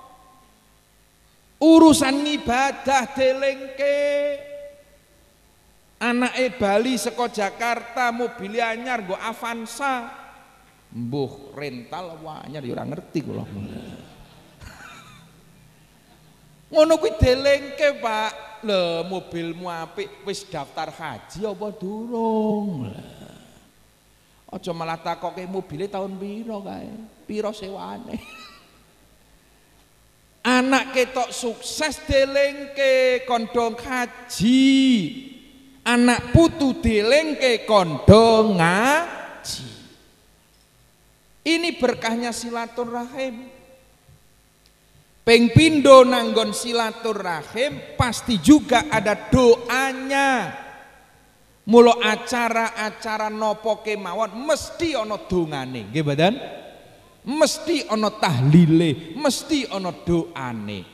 Urusan ibadah delengke. Anake Bali saka Jakarta mobil anyar nggo Avanza. Mbuh rental anyar ya ora ngerti kula. Ngono kuwi delengke, Pak. Lho, mobilmu apik, wis daftar haji apa durung? Aja malah takoke mobile tahun pira kae. Pira sewane? Anak ketok sukses delengke kondong haji. Anak putu delengke kondong ngaji. Ini berkahnya silaturahim. Ping pindo nanggon silaturahim pasti juga ada doanya. Mula acara-acara nopo kemawon mesti ana dongane, nggih mboten? Mesti ana tahlile, mesti ana doane.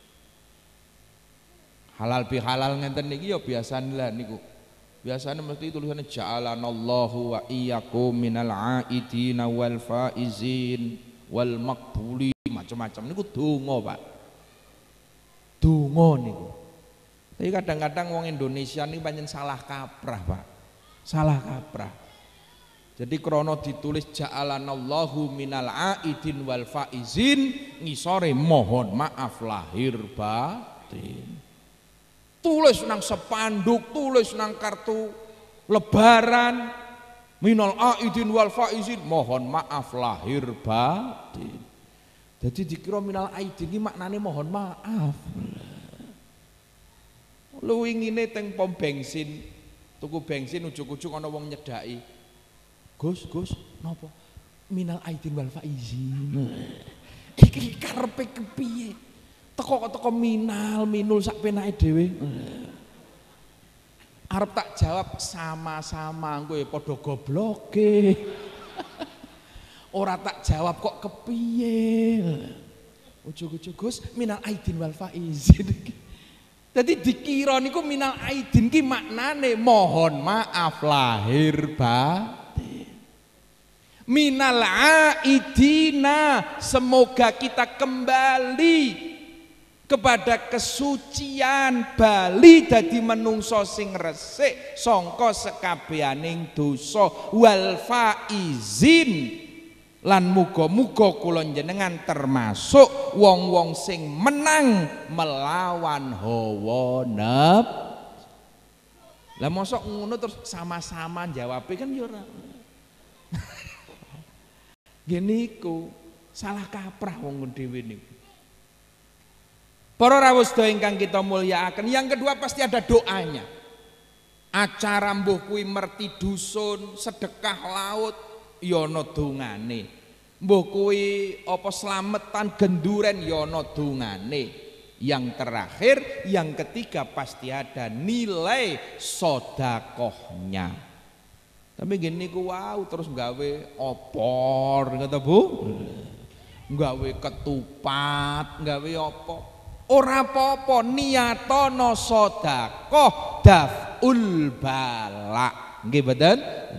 Halal bihalal ngenten niki ya biasane lah niku. Biasane mesti tulisannya ja'alanallahu wa iyyakum minal aidina wal faizin wal maqbuli, macam-macam niku donga, Pak. Donga niku. Tapi kadang-kadang wong Indonesia ini pancen salah kaprah, Pak. Salah kaprah. Jadi krono ditulis ja'alanallahu minal aidin wal faizin, ngisore mohon maaf lahir batin. Tulis nang sepanduk, tulis nang kartu lebaran, minal aidin wal faizin, mohon maaf lahir batin. Jadi dikira minal aidin ini maknanya mohon maaf. Lu ingine teng pom bensin, tuku bensin ujuk-ujuk ana wong nyedaki. Gus, Gus, napa? Minal aidin wal faizin. Iki karepe kepiye? Teko-teko minal, minul sak penake dhewe. Arep tak jawab sama-sama kowe padha gobloke. Ora tak jawab kok kepiye. Ujug-ujug Gus minal aidin wal faizin. Jadi dikira niku minal aidin ki maknane mohon maaf lahir batin. Minal aidina semoga kita kembali kepada kesucian, bali dadi menungso sing resik sangka sekabehaning dosa, wal faizin lan muga-muga kula jenengan termasuk wong-wong sing menang melawan hawa nafsu. Lah mosok ngono terus sama-sama jawab kan ya ora. Gini ku salah kaprah wong dhewe niku. Para rawuh sedaya ingkang kita mulyakaken, yang kedua pasti ada doanya. Acara mbuh kuwi merti dusun, sedekah laut, ya ana dongane. Mbuh kuwi apa slametan genduren ya ana dongane. Yang terakhir, yang ketiga pasti ada nilai sedekahnya. Tapi gini ku wow terus gawe opor kata Bu. Gawe ketupat, gawe apa? Ora apa-apa, niyatono sedekah, daf ul bala. Nggih mboten?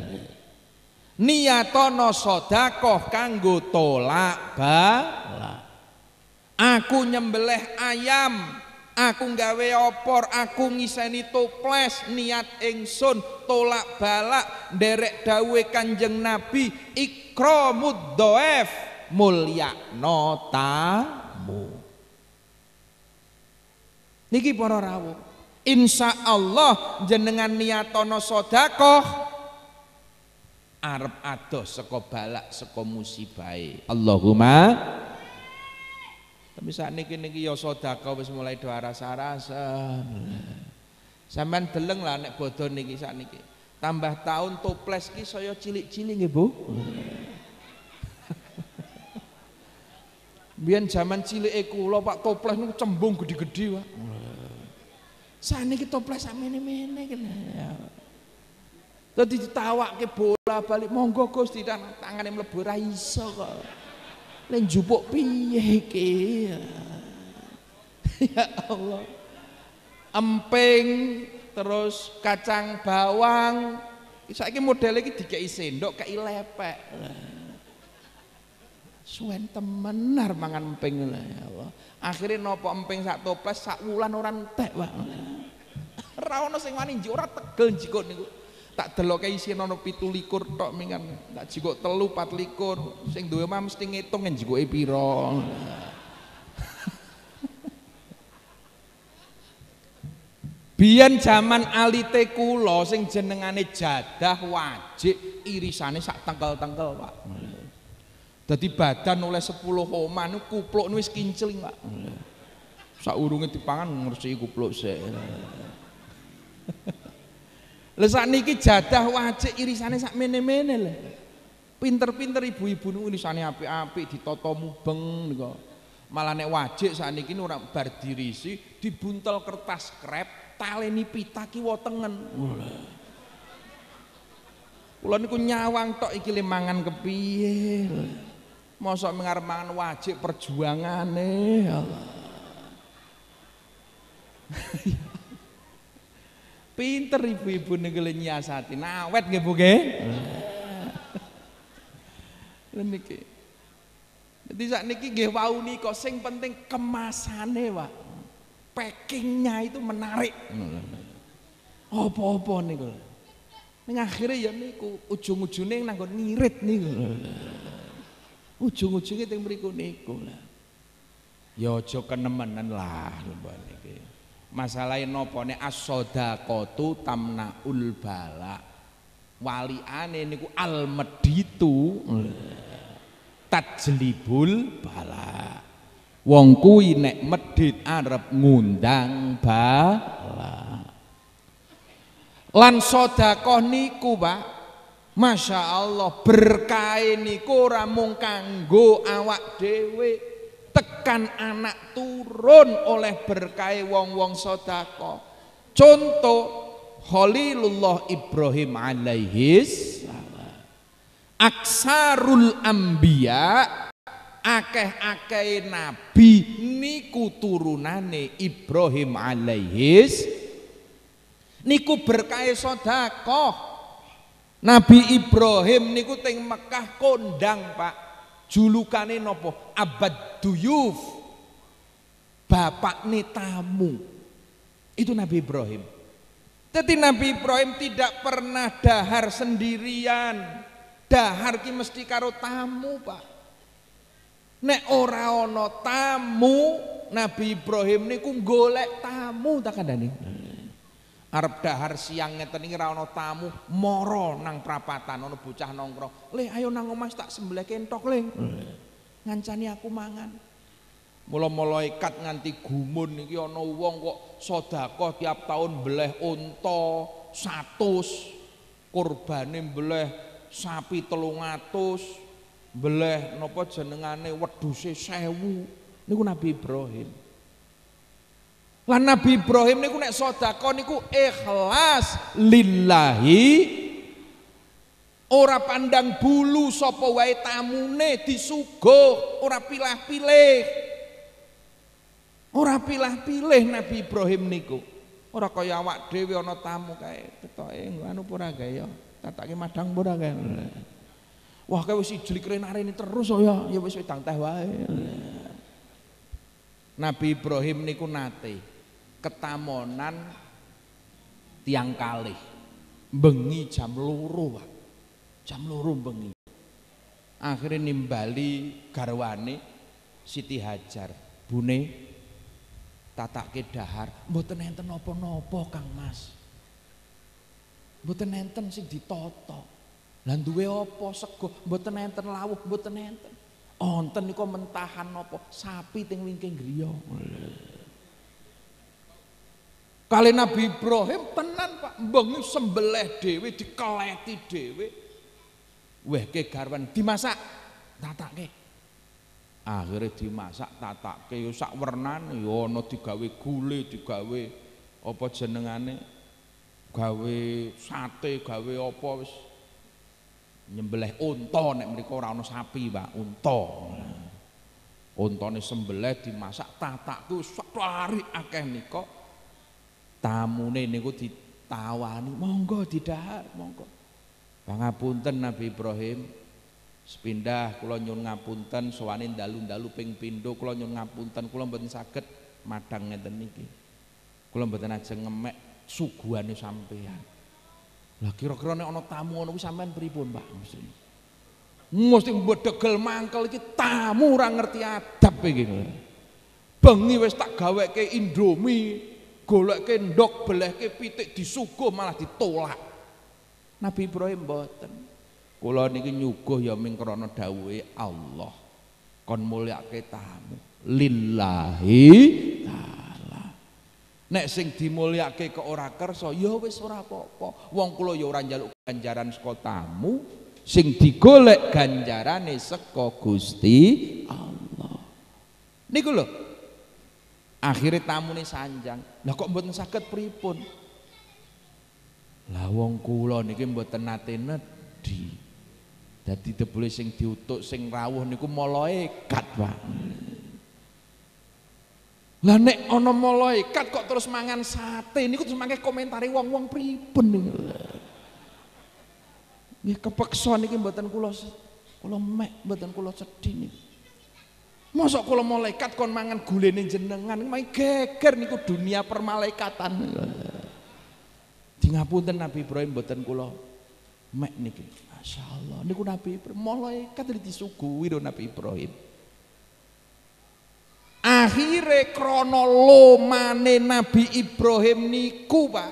Niyatono sedekah kanggo tolak bala. Aku nyembelih ayam, aku nggawe opor, aku ngiseni toples, niat ingsun tolak balak nderek dawuhe Kanjeng Nabi ikramud dhaif mulyakno tamu. Niki para rawuh, insyaallah jenengan niyatono sedekah arep adoh saka balak saka musibahe. Allahumma. Tapi saat niki niki ya sedekah wis mulai do rasa-rasa. Sampeyan deleng lah nek bodho niki saat niki. Tambah tahun toples ki saya cilik-cilik nggih, Bu. Biyen zaman cilike kula Pak toples niku cembung gede-gede, Pak. Saniki toples sak mene-mene kene. Dadi ditawakke bola balik monggo Gusti tangane mlebu ra iso kok. Lek njupuk piye iki? Ya Allah. Emping terus kacang bawang. Saiki modele iki dikeki sendok kei lepek. Suwen temen arep mangan emping ya Allah. Akhire napa emping sak toples sak wulan ora entek, Pak. Ora ono sing wani njik ora tegel njikuk niku. Tak deloke isine ana pitu likur tok mingan. Tak jikuk telu pat likur. Sing duwe mah mesti ngitung njikuke pira. Biyen zaman alite kula sing jenengane jadah wajik irisane sak tengkel-tengkel, Pak. Dadi badan oleh sepuluh omah niku kupluk wis kincling, Pak. Saurunge dipangan ngresiki kupluk sik. Lah sakniki jadah wajik irisane sak mene-mene lho. Pinter-pinter ibu-ibu niku irisane apik-apik ditata mubeng nika. Malah nek wajik sakniki ora bar dirisi dibuntel kertas krep, taleni pita kiwa tengen. Kula niku nyawang tok iki le mangan kepiye. Mosok mengarep mangan wajik perjuangane ya Allah. Pinter ibu-ibu niku le nyiasati. Nawet nggih Bu nggih. Lha niki. Dadi sakniki nggih wau nika sing penting kemasane, Pak. Packingnya itu menarik. Apa-apa niku. Ning akhire ya niku ujung-ujunge nanggon ngirit niku. Ujung-ujunge teng mriku niku lah. Ya aja kenemenan lah mbak niki. Masalahe napa nek as-shadaqatu tamnaul bala. Waliane niku al-meditu tajlibul bala. Wong kuwi nek medhit arep ngundang bala. Lan sedekah niku, Pak, Masya Allah berkah niku ora mung kanggo awak dhewe, tekan anak turun oleh berkah wong-wong sedekah. Contoh Khalilullah Ibrahim alaihis salam. Aksarul anbiya, akeh-akeh nabi niku turunane Ibrahim alaihis niku berkah sedekah. Nabi Ibrahim niku teng Mekah kondang, Pak. Julukane napa? Abad duyuf. Bapakne tamu. Itu Nabi Ibrahim. Jadi Nabi Ibrahim tidak pernah dahar sendirian. Dahar ki mesti karo tamu, Pak. Nek ora ana tamu, Nabi Ibrahim niku golek tamu tak kandhani. Arep dahar siang ngeten iki ora ana tamu, mara nang prapatan ana bocah nongkrong. "Le, ayo nang omah tak sembelih kentok, Le." Ngancani aku mangan. Mula-mula ikat nganti gumun iki ana wong kok sedekah tiap tahun beleh unta seratus, kurbane beleh sapi telung atus, beleh napa jenengane wedhuse sewu. Niku Nabi Ibrahim. Lan Nabi Ibrahim niku nek sedekah niku ikhlas lillahi, ora pandang bulu sapa wae tamune, disuguh, ora pilah-pilih. Ora pilah-pilih Nabi Ibrahim niku. Ora kaya awak dhewe ana tamu kae ketoke anu ora gawe ya. Tatake madang ora gawe. Wah kae wis ijlik renarene terus kok ya, ya wis wedang teh wae. Nabi Ibrahim niku nate ketamonan tiang kalih. Bengi jam loro, Pak. Jam loro bengi. Akhirnya nimbali garwane Siti Hajar. Bune tatake dahar, mboten enten napa-napa Kang Mas. Mboten enten sing ditata. Lah duwe apa sego, mboten enten lawuh, mboten enten. Onten niku mentahan napa sapi teng wingking griya. Kali Nabi Ibrahim tenan Pak, bengi sembelih dhewe dikeleti dhewe. Wehke garwan dimasak, tatake. Akhirnya dimasak tatake yo sak wernane yo ana digawe gule, digawe apa jenengane? Gawe sate, gawe apa wis nyembelih unta nek mriku ora ana sapi, Pak, unta. Untane sembelih dimasak tatakku sak lari akeh nika. Tamune niku ditawani, monggo didhahar, monggo. Pangapunten Nabi Ibrahim, sepindah kula nyuwun ngapunten sowane dalu-dalu ping pindho kula nyuwun ngapunten kula mboten saged madang ngeten niki. Kula mboten ajeng ngemek suguhane sampean. Lah kira-kira nek ana tamu ngono kuwi sampean pripun, Pak? Mesti. Mesti mbedegel mangkel iki tamu ora ngerti adab iki. Bengi wis tak gaweke Indomie, goleke ndok, belehke pitik disuguh malah ditolak. Nabi Ibrahim mboten. Kula niki nyuguh ya ming krana dawuhe Allah. Kon mulyake tamu lillahi taala. Nek sing dimulyake kok ora kersa ya wis ora apa-apa. Wong kula ya ora njaluk ganjaran saka tamu, sing digolek ganjarane saka Gusti Allah. Niku lho. Akhire tamune sanjang. Lah kok mboten saged pripun? Lah wong kula niki mboten nate nedhi. Dadi debule sing diutuk sing rawuh niku malaikat, Pak. Lah nek ana malaikat kok terus mangan sate niku terus mangke komentari wong-wong pripun niku. Nggih kepeksa niki mboten kula kula mek mboten kula sedhi niki. Mosok kula malaikat kon mangan gulene jenengan main geger niku dunia permalaikatan. Di ngapunten Nabi Ibrahim mboten kula mek niki. Masyaallah niku Nabi Ibrahim malaikat disuguhi lho Nabi Ibrahim. Akhire krana lomane Nabi Ibrahim niku, Pak.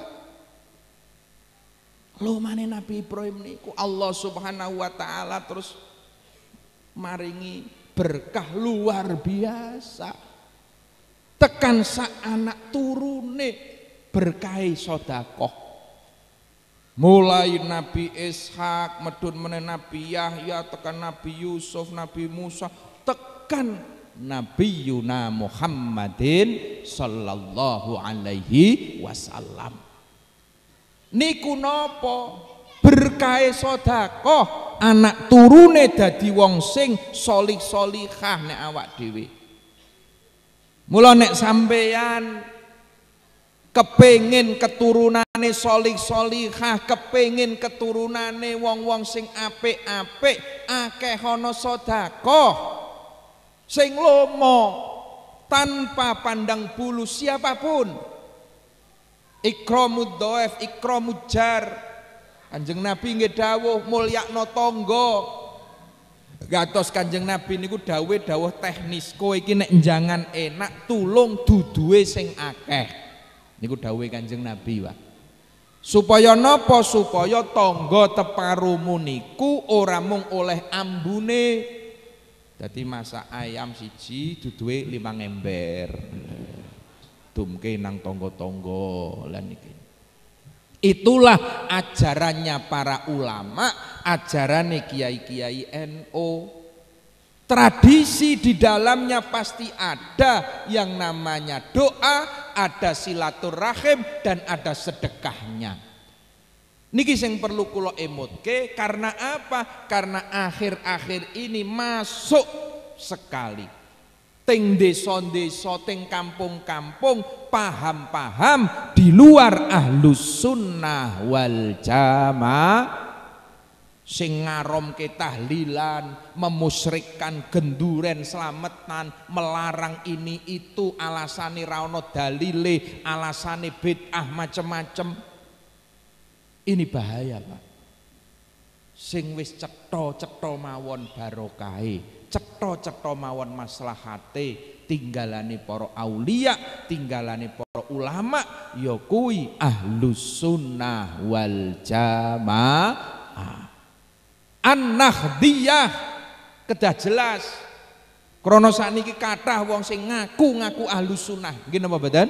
Lomane Nabi Ibrahim niku Allah Subhanahu wa taala terus maringi berkah luar biasa. Tekan sak anak turune berkahi sedekah. Mulai Nabi Ishak, medun meneh Nabi Yahya, tekan Nabi Yusuf, Nabi Musa, tekan Nabi Yuna Muhammadin sallallahu alaihi wasallam. Niku napa? Berkahe sedekah, anak turune dadi wong sing solih-solihah nek awak dhewe. Mula nek sampeyan kepengin keturunane solih-solihah, kepengin keturunane wong-wong sing apik-apik, akeh ana sedekah sing lomo tanpa pandang bulu siapapun. Ikramud dhaif, ikramud jar. Kanjeng Nabi nggih dawuh mulyakno tangga. Gatos Kanjeng Nabi niku dawuhe dawuh teknis, kowe iki nek njangan enak tulung duduhe sing akeh. Niku dawuhe Kanjeng Nabi, Pak. Supaya napa? Supaya tangga teparumu niku ora mung oleh ambune. Dadi masak ayam siji duduhe limang ember. Dumke nang tangga-tangga lan iki. Itulah ajarannya para ulama, ajarannya kiai-kiai N U. Tradisi di dalamnya pasti ada yang namanya doa, ada silaturahim dan ada sedekahnya. Niki sing perlu kula emutke karena apa? Karena akhir-akhir ini masuk sekali ting desa-desa, ting kampung-kampung paham-paham di luar Ahlus Sunnah wal Jamaah sing ngaromke tahlilan, memusyrikkan genduren slametan, melarang ini itu, alasane ra ono dalile, alasane bid'ah macem-macem. Ini bahaya, Pak. Sing wis cetha-cetha mawon barokahe, cetha-cetha mawon maslahate, tinggalane para aulia, tinggalane para ulama, ya kuwi Ahlus Sunnah wal Jamaah. An-Nahdiyah kedah jelas. Krana sakniki kathah wong sing ngaku-ngaku Ahlus Sunnah. Nggih napa mboten?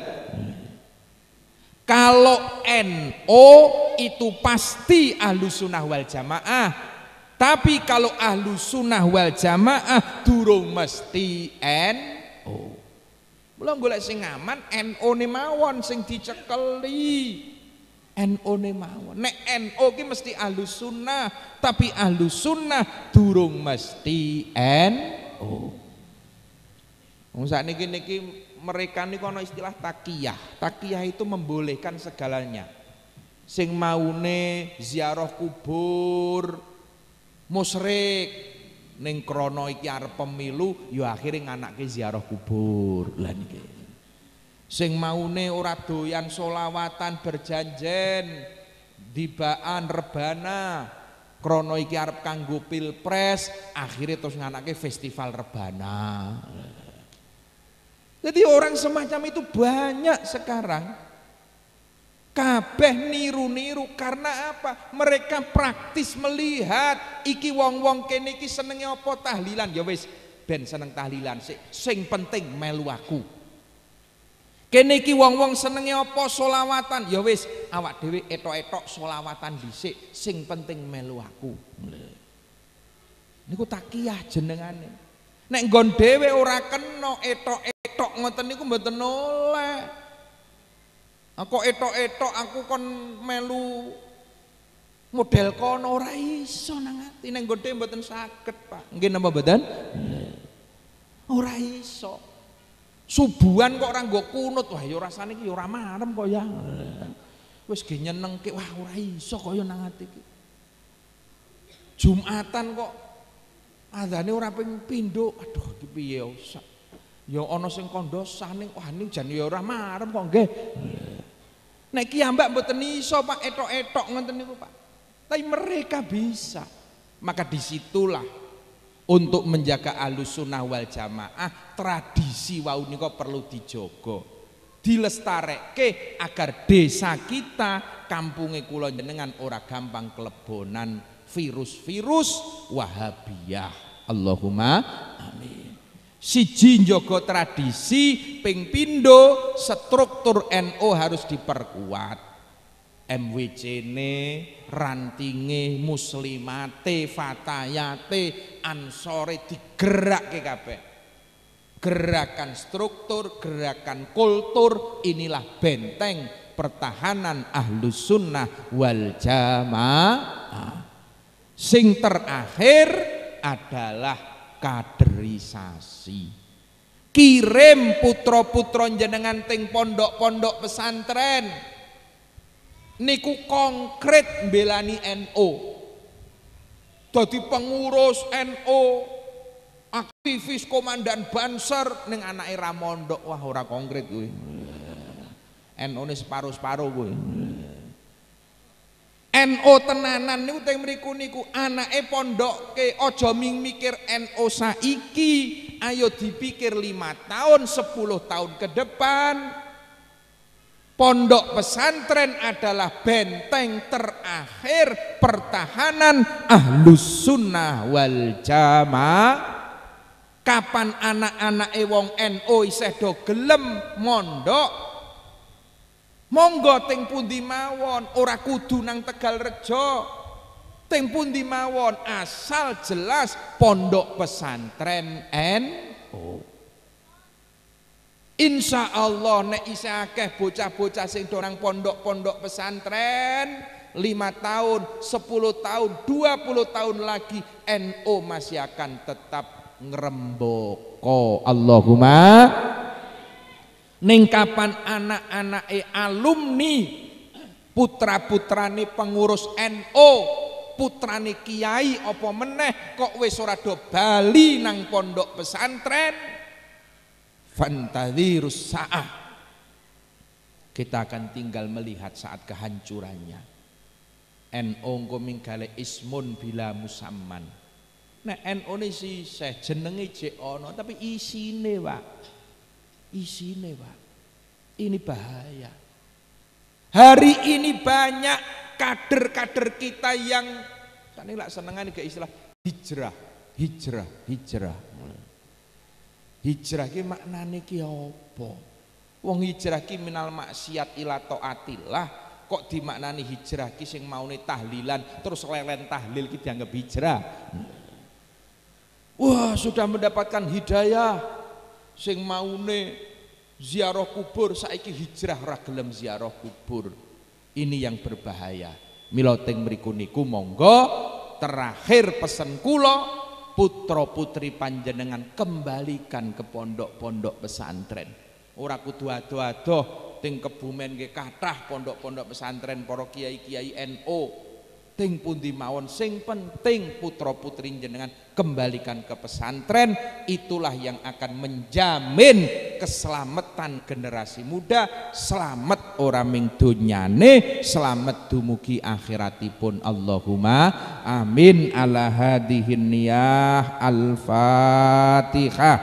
Kalau N O itu pasti Ahlus Sunnah wal Jamaah. Tapi kalau Ahlus Sunnah wal Jamaah durung mesti N O. Mula golek sing aman N O ne mawon sing dicekeli. N O ne mawon. Nek N O ki mesti Ahlus Sunnah, tapi Ahlus Sunnah durung mesti N O. Wong sakniki niki mereka niku ana istilah takiyah. Takiyah itu membolehkan segalanya. Sing maune ziarah kubur, musyrik, ning krana iki arep pemilu ya akhire nganake ziarah kubur. Lah niki. Sing maune ora doyan solawatan berjanjen, dibaan rebana, krana iki arep kanggo pilpres, akhire terus nganake festival rebana. Jadi orang semacam itu banyak sekarang. Kabeh niru-niru karena apa? Mereka praktis melihat iki wong-wong kene iki senenge apa tahlilan, ya wis ben seneng tahlilan sik, sing penting melu aku. Kene iki wong-wong senenge apa solawatan, ya wis awak dhewe etok-etok solawatan dhisik, sing penting melu aku. Niku takiyah jenengane. Nek nggon dhewe ora kena etok-etok ngoten niku mboten oleh. Aku etok-etok aku kon melu model kono ora iso nang ati, nek nggon dhewe mboten saged, Pak. Nggih napa mboten? Ora iso. Subuhan kok ora nggo kunut, wah ya rasane iki ya ora marem kok ya. Wis ge nyenengke, wah ora iso kaya nang ati iki. Jumatan kok adane ora ping pindho, aduh iki piye ya. Ya ana sing kondosane, wah niku jan ya ora marem kok nggih. Nek kiambak mboten iso Pak etok-etok ngoten niku Pak. Tapi mereka bisa. Maka disitulah untuk menjaga Ahlus Sunnah wal Jamaah tradisi wau nika perlu dijaga. Dilestarekke agar desa kita, kampunge kula jenengan ora gampang kelebonan virus-virus Wahabiyah. Allahumma amin. Siji njaga tradisi, ping pindho struktur N O harus diperkuat. M W C-ne, rantinge, muslimate, fatayate, ansore digerakke kabeh. Gerakan struktur, gerakan kultur, inilah benteng pertahanan Ahlus Sunnah wal Jamaah. Sing terakhir adalah kaderisasi. Kirim putra-putra jenengan teng pondok-pondok pesantren niku konkret mbelani N O, dadi pengurus N O, aktivis komandan Banser ning anake ra mondok. Wah ora konkret kuwi. N O ne separo-separo kuwi. N O tenanan niku teng mriku niku anake pondoke aja mikir N O saiki, ayo dipikir lima tahun, sepuluh tahun ke depan. Pondok pesantren adalah benteng terakhir pertahanan Ahlus Sunnah wal Jamaah. Kapan anak-anak wong N O isih do gelem mondok, monggo teng pundi mawon, ora kudu nang Tegalrejo, teng pundi mawon asal jelas pondok pesantren N O. Insya Allah nek isih akeh bocah-bocah sing dorang pondok-pondok pesantren, lima tahun, sepuluh tahun, dua puluh tahun lagi N O masih akan tetap ngrembaka. Allahumma. Ning kapan anak-anake alumni, putra-putrane pengurus N U, putrane kiai apa meneh kok wis ora do bali nang pondok pesantren, fantadhirus saah, kita akan tinggal melihat saat kehancurannya. N U engko minggale ismun bila musamman. Nek N U ne sisih jenenge jek ana tapi isine, Pak. Isine, Pak. Ini bahaya. Hari ini banyak kader-kader kita yang kan lak senengane ke istilah hijrah, hijrah, hijrah. Hijrah ki maknane ki apa? Wong hijrah ki minal maksiat ila taatillah, kok dimaknani hijrah ki sing maune tahlilan terus lelen tahlil ki dianggap hijrah. Wah, sudah mendapatkan hidayah sing maune ziarah kubur saiki hijrah ra gelem ziarah kubur. Ini yang berbahaya. Mila teng mriku niku monggo terakhir pesen kula, putra putri panjenengan kembalikan ke pondok-pondok pesantren. Ora kudu ado-ado teng Kebumen nggih kathah pondok-pondok pesantren para kiai-kiai N U. Ting pundi mawon sing penting putra putri jenengan kembalikan ke pesantren, itulah yang akan menjamin keselamatan generasi muda, selamat ora ming dunyane, selamat dumugi akhiratipun. Allahumma amin. Ala hadihin niyah. Al-Fatihah.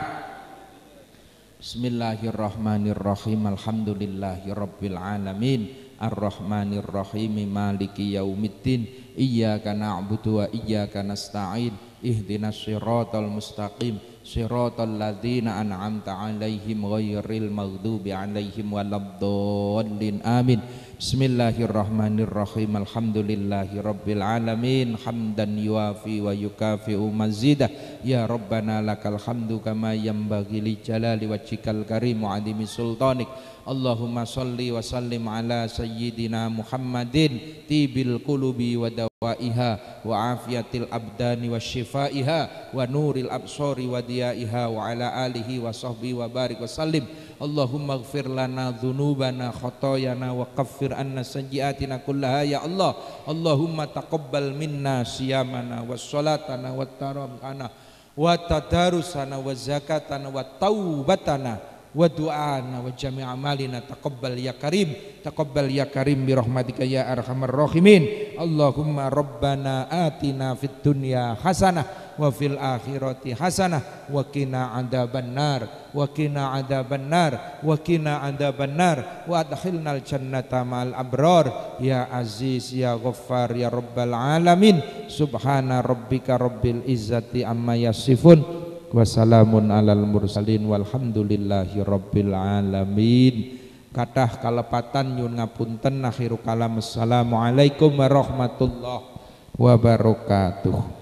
Bismillahirrahmanirrahim. Alhamdulillahirabbil alamin. Ar-Rahmanir Rahim. Maliki yaumiddin. Iyyaka na'budu wa iyyaka nasta'in. Ihdinas siratal mustaqim. Siratal ladzina an'amta 'alaihim ghairil maghdubi 'alaihim waladdallin. Amin. Bismillahirrahmanirrahim. Alhamdulillahirabbil alamin. Hamdan yuafi wa yukafi'u mazidah. Ya Rabbana lakal hamdu kama yanbaghi li jalali wajhikal karim wa 'azimi sultanik. Allahumma salli wa sallim ala sayyidina Muhammadin tibil qulubi wa dawaiha wa afiyatil abdani wa shifaiha wa nuril absari wa diyaiha wa ala alihi wa sahbihi wa barik wa sallim. Allahumma ighfir lana dhunubana khotoyana wa kaffir anna sayyiatina kullaha ya Allah. Allahumma taqabbal minna siyamana wa sholatana wa taramana wa tadarusana wa zakatana wa taubatana wa du'ana wa jami' amalina. Taqabbal ya karim, taqabbal ya karim bi rahmatika ya arhamar rahimin. Allahumma rabbana atina fid dunya hasanah wa fil akhirati hasanah wa qina adzabannar wa qina adzabannar wa qina adzabannar wa adkhilnal jannata ma'al abrar ya aziz ya ghaffar ya rabbal alamin. Subhana rabbika rabbil izzati amma yasifun wa salamun alal mursalin walhamdulillahi rabbil alamin. Kathah kalepatan nyuwun ngapunten. Akhiru kalam assalamualaikum warahmatullahi wabarakatuh.